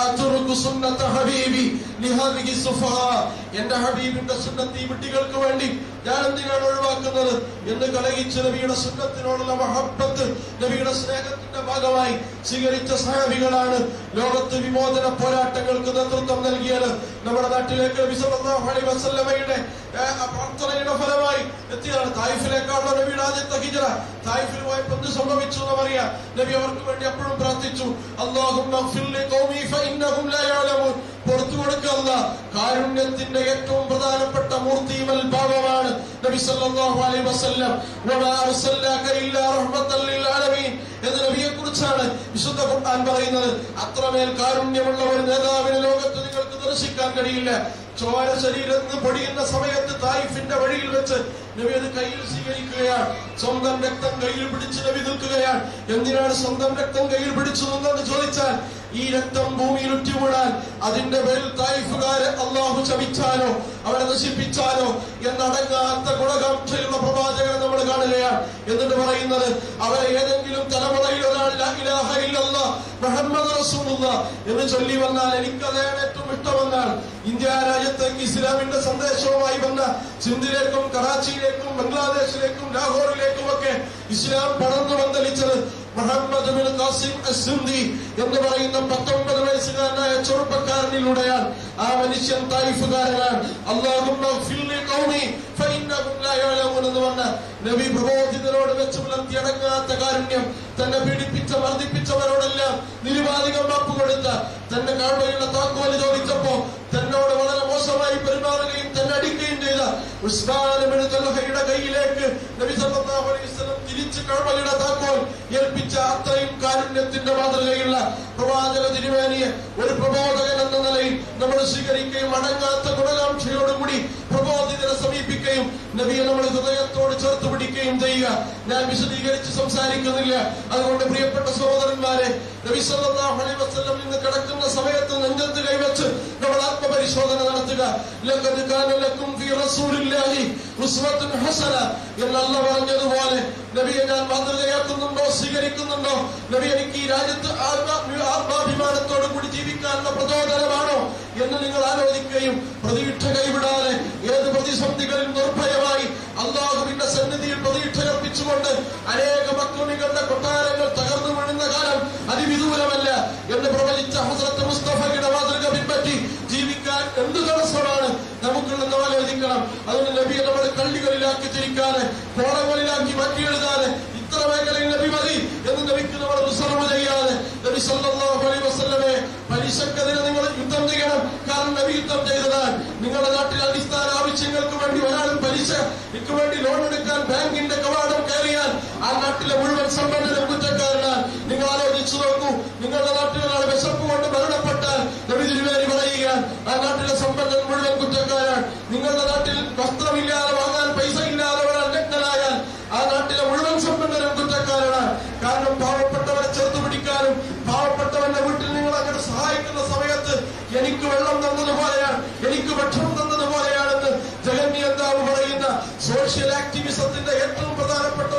എന്റെ ഹബീബിന്റെ സുന്നത്ത് ഈ വിട്ടികൾക്ക് വേണ്ടി ഞാൻ എന്തിനാണ് ഒഴിവാക്കുന്നത് എന്ന് കലഹിച്ച് നബിയുടെ സുന്നത്തിനോടുള്ള മഹബ്ബത്ത്, നബിയുടെ സ്നേഹത്തിന്റെ ഭാഗമായി സ്വീകരിച്ച സഹാബികളാണ് ലോകത്ത് വിമോചന പോരാട്ടങ്ങൾക്ക് നേതൃത്വം നൽകിയത്. നമ്മുടെ നാട്ടിലേക്ക് നബി സല്ലല്ലാഹു അലൈഹി വസല്ലമയുടെ പ്രാർത്ഥനയുടെ ഫലമായി എത്തിയാണ്. തായിഫിലേക്കാണല്ലോ നബിയുടെ ആദ്യത്തെ ഹിജ്റ. തായിഫിൽ പോയപ്പോൾ എന്ത് സംഭവിച്ചു എന്ന് പറയാം. നബി അവർക്ക് വേണ്ടി എപ്പോഴും പ്രാർത്ഥിച്ചു, അല്ലാഹുമ്മ ഗ്ഫിർ ലി ഖൗമി ഫഇന്നഹും ലാ യഅലമൂൻ. പുറത്തു കൊടുക്കുക. കാരുണ്യത്തിന്റെ ഏറ്റവും പ്രധാനപ്പെട്ട മൂർത്തിമൽ ഭാവമാണ് നബി സല്ലല്ലാഹു അലൈഹി വസല്ലം. വമാ അർസൽനാക ഇല്ലാ റഹ്മത്തൽ ലിൽ ആലമീൻ എന്ന് നബിയെ കുറിച്ചാണ് വിശുദ്ധ ഖുർആൻ പറയുന്നത്. അത്രമേൽ കാരുണ്യമുള്ള ഒരു നേതാവിനെ ലോകത്ത് നിങ്ങൾക്ക് ദർശിക്കാൻ കഴിയില്ല. ചോര ശരീരത്തിന് പൊടിയുന്ന സമയത്ത് തായിഫിന്റെ വഴിയിൽ വെച്ച് നബി അത് കയ്യിൽ സ്വീകരിക്കുകയാണ്. സ്വന്തം രക്തം കയ്യിൽ പിടിച്ച് നബി നിൽക്കുകയാണ്. എന്തിനാണ് സ്വന്തം രക്തം കയ്യിൽ പിടിച്ചു നിന്നെന്ന് ചോദിച്ചാൽ, ഈ രക്തം ഭൂമിയിൽ ഉറ്റുകൂടാൻ അതിന്റെ പേരിൽ തായിഫുകാരെ അള്ളാഹു ശപിച്ചാലോ അവരെ നശിപ്പിച്ചാലോ എന്നടങ്ങാത്ത ഗുണകാംക്ഷയുള്ള പ്രവാചകനെ നമ്മൾ കാണുകയാണ്. എന്നിട്ട് പറയുന്നത്, അവരെ ഏതെങ്കിലും തലമുറയിൽ ഒരാൾ ലാ ഇലാഹ ഇല്ലല്ലാഹ് മുഹമ്മദ് റസൂലുള്ളാഹ് എന്ന് ചൊല്ലി വന്നാൽ എനിക്കതാണ് ഏറ്റവും ഇഷ്ടമെന്നാണ്. ഇന്ത്യ രാജ്യത്തേക്ക് ഇസ്ലാമിന്റെ സന്ദേശവുമായി വന്ന സിന്ധിലേക്കും കറാച്ചിയിലേക്കും ബംഗ്ലാദേശിലേക്കും ലാഹോറിലേക്കും ഒക്കെ ഇസ്ലാം പടർന്നു വന്നലിച്ചത് മുഹമ്മദ് ബിൻ ഖാസിം അസ്-സിന്ധി എന്ന് പറയുന്ന 19 വയസ്സുകാരനായ ചെറുപ്പക്കാരനിലൂടെയാണ്. ആ മനുഷ്യൻ തായിഫുകാരനാണ്. അല്ലാഹുമ്മ ഗ്ഫിർ ലി ഖൗമി ഫഇന്നഹും ലാ യഅലമൂൻ എന്ന് പറഞ്ഞ നബി പ്രബോധിതരോട് വെച്ച് പുലർത്തി അടങ്ങാത്ത കാരുണ്യം, തന്നെ പീഡിപ്പിച്ച മർദ്ദിപ്പിച്ചവരോടെല്ലാം നിരുപാധികം മാപ്പ് കൊടുത്ത, തന്റെ കാഴ്ചയുള്ള താക്കോല് ചോദിച്ചപ്പോ തന്നോട് വളരെ മോശമായി പെരുമാറുകയും തന്നെ അടിക്കുകയും ചെയ്ത ഉസ്മാൻ ഇബ്നു തൽഹയുടെ കയ്യിലേക്ക് നബി സല്ലല്ലാഹു അലൈഹി വസല്ലം തിരിച്ച് കഅബയുടെ താക്കോൽ ഏൽപ്പിച്ച അത്രയും കാരുണ്യത്തിന്റെ മാതൃകയുള്ള പ്രവാചക തിരുമേനിയെ ഒരു പ്രബോധകൻ എന്ന നിലയിൽ നമ്മൾ സ്വീകരിക്കുകയും അടങ്ങാത്ത ഗുണകാംക്ഷയോടുകൂടി പ്രബോധിതരെ സമീപിക്കുകയും നബിയെ നമ്മൾ ഹൃദയത്തോട് ചേർത്ത് പിടിക്കുകയും ചെയ്യുക. ഞാൻ വിശദീകരിച്ച് സംസാരിക്കുന്നില്ല. അതുകൊണ്ട് പ്രിയപ്പെട്ട സഹോദരന്മാരെ, നബി സല്ലല്ലാഹു അലൈഹി വസല്ലം ഇന്ന് കിടക്കുന്ന സമയത്ത് നെഞ്ചത്ത് കൈവച്ച് നമ്മൾ ആത്മപരിശോധന നടത്തുക. ലഖദ് കാന ലക്കും ഫീ റസൂലില്ലാഹി ഉസ്വത്തുൻ ഹസന എന്ന് അല്ലാഹു പറഞ്ഞതുപോലെ നബിയെ ഞാൻ മാതൃകയാക്കുന്നുണ്ടോ, സ്വീകരിക്കുന്നുണ്ടോ? നബി എനിക്ക് ഈ രാജ്യത്ത് ആത്മാഭിമാനത്തോടു കൂടി ജീവിക്കാനുള്ള പ്രചോദനമാണോ എന്ന് നിങ്ങൾ ആലോചിക്കുകയും പ്രതീക്ഷ കൈവിടാതെ ഏത് പ്രതിസന്ധികളിൽ നിർഭയമായി അല്ലാഹുവിന്റെ സന്നിധിയിൽ പ്രതീക്ഷയർപ്പിച്ചുകൊണ്ട് അനേക മക്കളുടെ കൊട്ടാരങ്ങൾ തകർന്നു വീഴുന്ന കാലം അതിവിദൂരമല്ല എന്ന് പ്രവചിച്ച ഹസ്രത്ത് മുസ്തഫയുടെ മാതൃക പിൻപറ്റി ജീവിക്കാൻ എന്ത് തടസ്സമാണ് നമുക്കുള്ളതെന്ന് ആലോചിക്കണം. അതുകൊണ്ട് നബിയെ നമ്മൾ കള്ളികളിലാക്കി തിരിക്കാതെ കോളങ്ങളിലാക്കി മാറ്റി എഴുതാതെ ഇത്ര മേഖലയിൽ നബി മതി എന്ന് നബിക്ക് നമ്മൾ റിസർവ് ചെയ്യാതെ നബി സല്ലല്ലാഹു അലൈഹി വസല്ലമയെ പലിശക്കെതിരെ നിങ്ങൾ യുദ്ധം ചെയ്യണം. കാരണം നബി യുദ്ധം ചെയ്തതാണ്. നിങ്ങളുടെ നാട്ടിൽ അടിസ്ഥാന ആവശ്യങ്ങൾക്ക് വേണ്ടി ഒരാളും പലിശയ്ക്ക് വേണ്ടി ലോൺ എടുക്കാൻ ബാങ്കിന്റെ കവാടം കയറിയാൽ ആ നാട്ടിലെ മുഴുവൻ സമ്പന്നരും കുറ്റക്കാരനാണ്. നിങ്ങൾ ആലോചിച്ചു നോക്കൂ. നിങ്ങളുടെ നാട്ടിൽ ഒരാൾ വിശപ്പ് കൊണ്ട് മരണപ്പെട്ടാൽ നബി തിരുമേനി പറയുകയാണ് ആ നാട്ടിലെ സമ്പന്നൻ മുഴുവൻ കുറ്റക്കാരാണ്. നിങ്ങളുടെ നാട്ടിൽ വസ്ത്രമില്ലാതെ വാങ്ങാൻ പൈസ ഇല്ലാതെ ഒരാൾ നഗ്നനായാൽ ആ നാട്ടിലെ മുഴുവൻ സമ്പന്നരും കുറ്റക്കാരാണ്. കാരണം പാവപ്പെട്ടവരെ ചേർത്ത് പിടിക്കാനും പാവപ്പെട്ടവന്റെ വീട്ടിൽ നിങ്ങൾ അങ്ങനെ സഹായിക്കുന്ന സമയത്ത് എനിക്ക് വെള്ളം തന്നതുപോലെയാണ്, എനിക്ക് ഭക്ഷണം തന്നതുപോലെയാണെന്ന് ജഗന്നിയന്താവ് പറയുന്ന സോഷ്യൽ ആക്ടിവിസത്തിന്റെ ഏറ്റവും പ്രധാനപ്പെട്ട ഒരു മാർഗം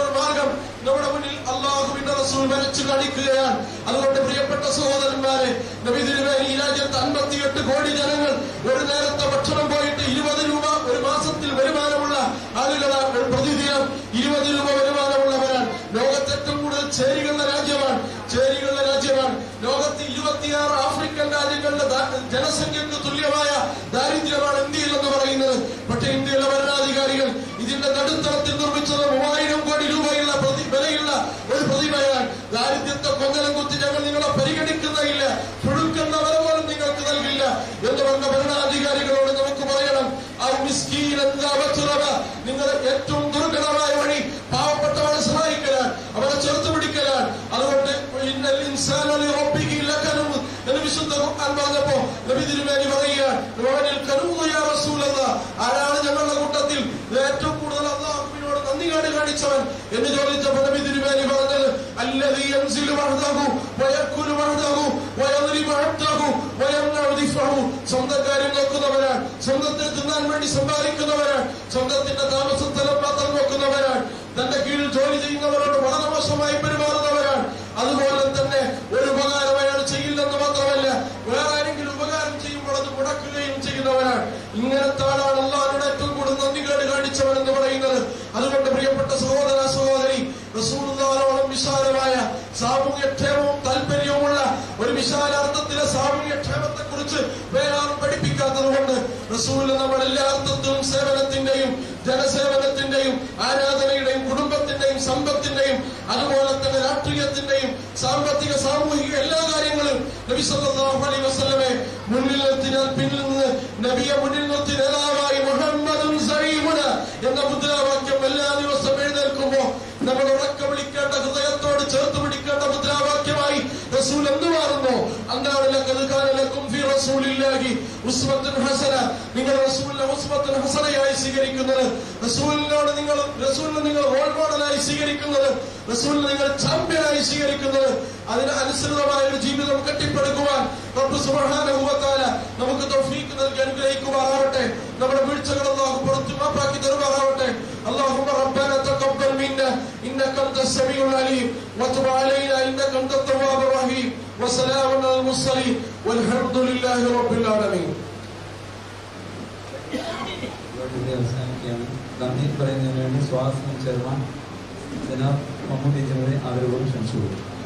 ചിത്രം നമ്മുടെ മുന്നിൽ അള്ളാഹുവിന്റെ റസൂൽ വരച്ചു കാണിക്കുകയാണ്. അതുകൊണ്ട് പ്രിയപ്പെട്ട സഹോദരന്മാരെ, നബി തിരുമേനി ഈ രാജ്യത്ത് 58 കോടി ജനങ്ങൾ ഒരു നേരത്തെ ഭക്ഷണം പോയിട്ട് 20 രൂപ ഒരു മാസത്തിൽ വരുമാനമുള്ള ആളുകളാണ്. പ്രതിദിനം 20 രൂപ വരുമാനമുള്ളവരാണ്. ലോകത്ത് ഏറ്റവും കൂടുതൽ ചേരികളുടെ രാജ്യമാണ്. ലോകത്ത് 26 ആഫ്രിക്കൻ രാജ്യങ്ങളുടെ ജനസംഖ്യക്ക് തുല്യമായ ദാരിദ്ര്യമാണ് ഇന്ത്യയിൽ എന്ന് പറയുന്നത്. പക്ഷേ ഇന്ത്യയിലെ ഭരണാധികാരികൾ ഇതിന്റെ നടുത്തളത്തിൽ നിർമ്മിച്ചത് 3000 കോടി രൂപയുള്ള വിലയുള്ള ഒരു പ്രതിമയാണ്. ദാരിദ്ര്യത്തെ കൊങ്ങലം കുത്തി ഞങ്ങൾ നിങ്ങളെ പരിഗണിക്കുന്നില്ല, കൊടുക്കുന്ന വില പോലും നിങ്ങൾക്ക് നൽകില്ല എന്ന് പറഞ്ഞ ഭരണാധികാരികളോട് നമുക്ക് പറയണം, നിങ്ങൾ ഏറ്റവും ദുർഘടമായ വഴി പാവപ്പെട്ടവരെ സഹായിക്കലാണ്, അവരെ ചേർത്ത് പിടിക്കലാണ്. അതുകൊണ്ട് എന്ന് വിശുദ്ധ ഖുർആൻ പറഞ്ഞപ്പോ നബി തിരുമേനി പറയുകയാണ്, ആരാണ് ഞങ്ങളുടെ കൂട്ടത്തിൽ ഏറ്റവും കൂടുതൽ അല്ലാഹുവിനോട് നന്ദി കാണിച്ചവൻ എന്ന് ചോദിച്ചപ്പോൾ നബി തിരുമേനി പറഞ്ഞത്, അല്ലദീ യൻസിലു വഹ്ദഹു വയക്കുലു വഹ്ദഹു വയദ്രിബു വഹ്ദഹു വയംനഉ ദിഫഹു. സ്വന്തം കാര്യം നോക്കുന്നവരാണ്, സ്വന്തത്തെ തിന്നാൻ വേണ്ടി സമ്പാദിക്കുന്നവരാണ്, സ്വന്തത്തിന്റെ താമസ സ്ഥലം മാത്രം നോക്കുന്നവരാണ്, തന്റെ കീഴിൽ ജോലി ചെയ്യുന്നവരോട് വളരെ മോശമായി പെരുമാറുന്നവരാണ്. അതുപോലെ തന്നെ ഒരു ഉപകാരം അയാൾ ചെയ്യില്ലെന്ന് മാത്രമല്ല, വേറെ ആരെങ്കിലും ഉപകാരം ചെയ്യുമ്പോൾ അത് മുടക്കുകയും ചെയ്യുന്നവരാണ്. ഇങ്ങനത്തെ ആളാണ് അല്ലാഹുവിനോട് ഏറ്റവും കൂടുതൽ നന്ദികേട് കാണിച്ചവൻ എന്ന് പറയുന്നത്. അതുകൊണ്ട് പ്രിയപ്പെട്ട സഹോദര സഹോദരി, റസൂലുള്ളാഹിയോളം വിശാലമായ സാമൂഹ്യക്ഷേമവും താല്പര്യവുമുള്ള ഒരു വിശാലാർത്ഥത്തിലെ സാമൂഹ്യക്ഷേമത്തെ കുറിച്ച് വേറാരും പഠിപ്പിക്കാത്തത് കൊണ്ട് റസൂൽ നമ്മൾ എല്ലാ അർത്ഥത്തിലും സേവനത്തിന്റെയും ജനസേവനത്തിന്റെയും ആരാധനയുടെയും കുടുംബത്തിന്റെയും സമ്പത്തിന്റെയും അതുപോലെ തന്നെ രാഷ്ട്രീയത്തിന്റെയും സാമ്പത്തിക സാമൂഹിക എല്ലാ കാര്യങ്ങളും നബി സല്ലല്ലാഹു അലൈഹി വസല്ലമയെ മുന്നിൽ നിർത്തിയാൽ പിന്നിൽ നിന്ന് നബിയെ മുന്നിൽ നിർത്തി നേതാവായി മുഹമ്മദുൻ സഈമുന എന്ന മുദ്രാവാക്യം എല്ലാ ദിവസവും എഴുന്നേൽക്കുമ്പോ നമ്മൾ ഉറക്കെ വിളിക്കേണ്ട, ഹൃദയത്തോട് ചേർത്ത് പിടിക്കേണ്ട മുദ്രാവാക്യമായി റസൂൽ എന്ത് മാറുന്നു? നിങ്ങൾ റസൂലിനെ ഉസ്വത്തുൻ ഹസനയായി സ്വീകരിക്കുന്നത്, റസൂലിനെ നിങ്ങൾ റോൾ മോഡലായി സ്വീകരിക്കുന്നത്, റസൂലിനെ നിങ്ങൾ ചാമ്പ്യനായി സ്വീകരിക്കുന്നത്, അതിന് അനുസൃതമായ ഒരു ജീവിതം കെട്ടിപ്പടുക്കുവാൻ റബ്ബ് സുബ്ഹാനഹു വ തആല നമുക്ക് തൗഫീഖ് നൽകി അനുഗ്രഹിക്കുമാറാവട്ടെ. നമ്മുടെ വീഴ്ചകൾ അല്ലാഹു പുറത്തു മാപ്പാക്കി തരുമാറാവട്ടെ. اللهم ربنا تقبل منا انك انت السميع العليم وتب علينا انك انت التواب الرحيم وسلام على المرسلين والحمد لله رب العالمين. നന്ദി പറയുന്നതിന് വേണ്ടി സ്വാഗതം ചെയർമാൻ ജനാബ് മമ്മൂട്ടി ജനറെ ആദരവോടെ ക്ഷണിച്ചു.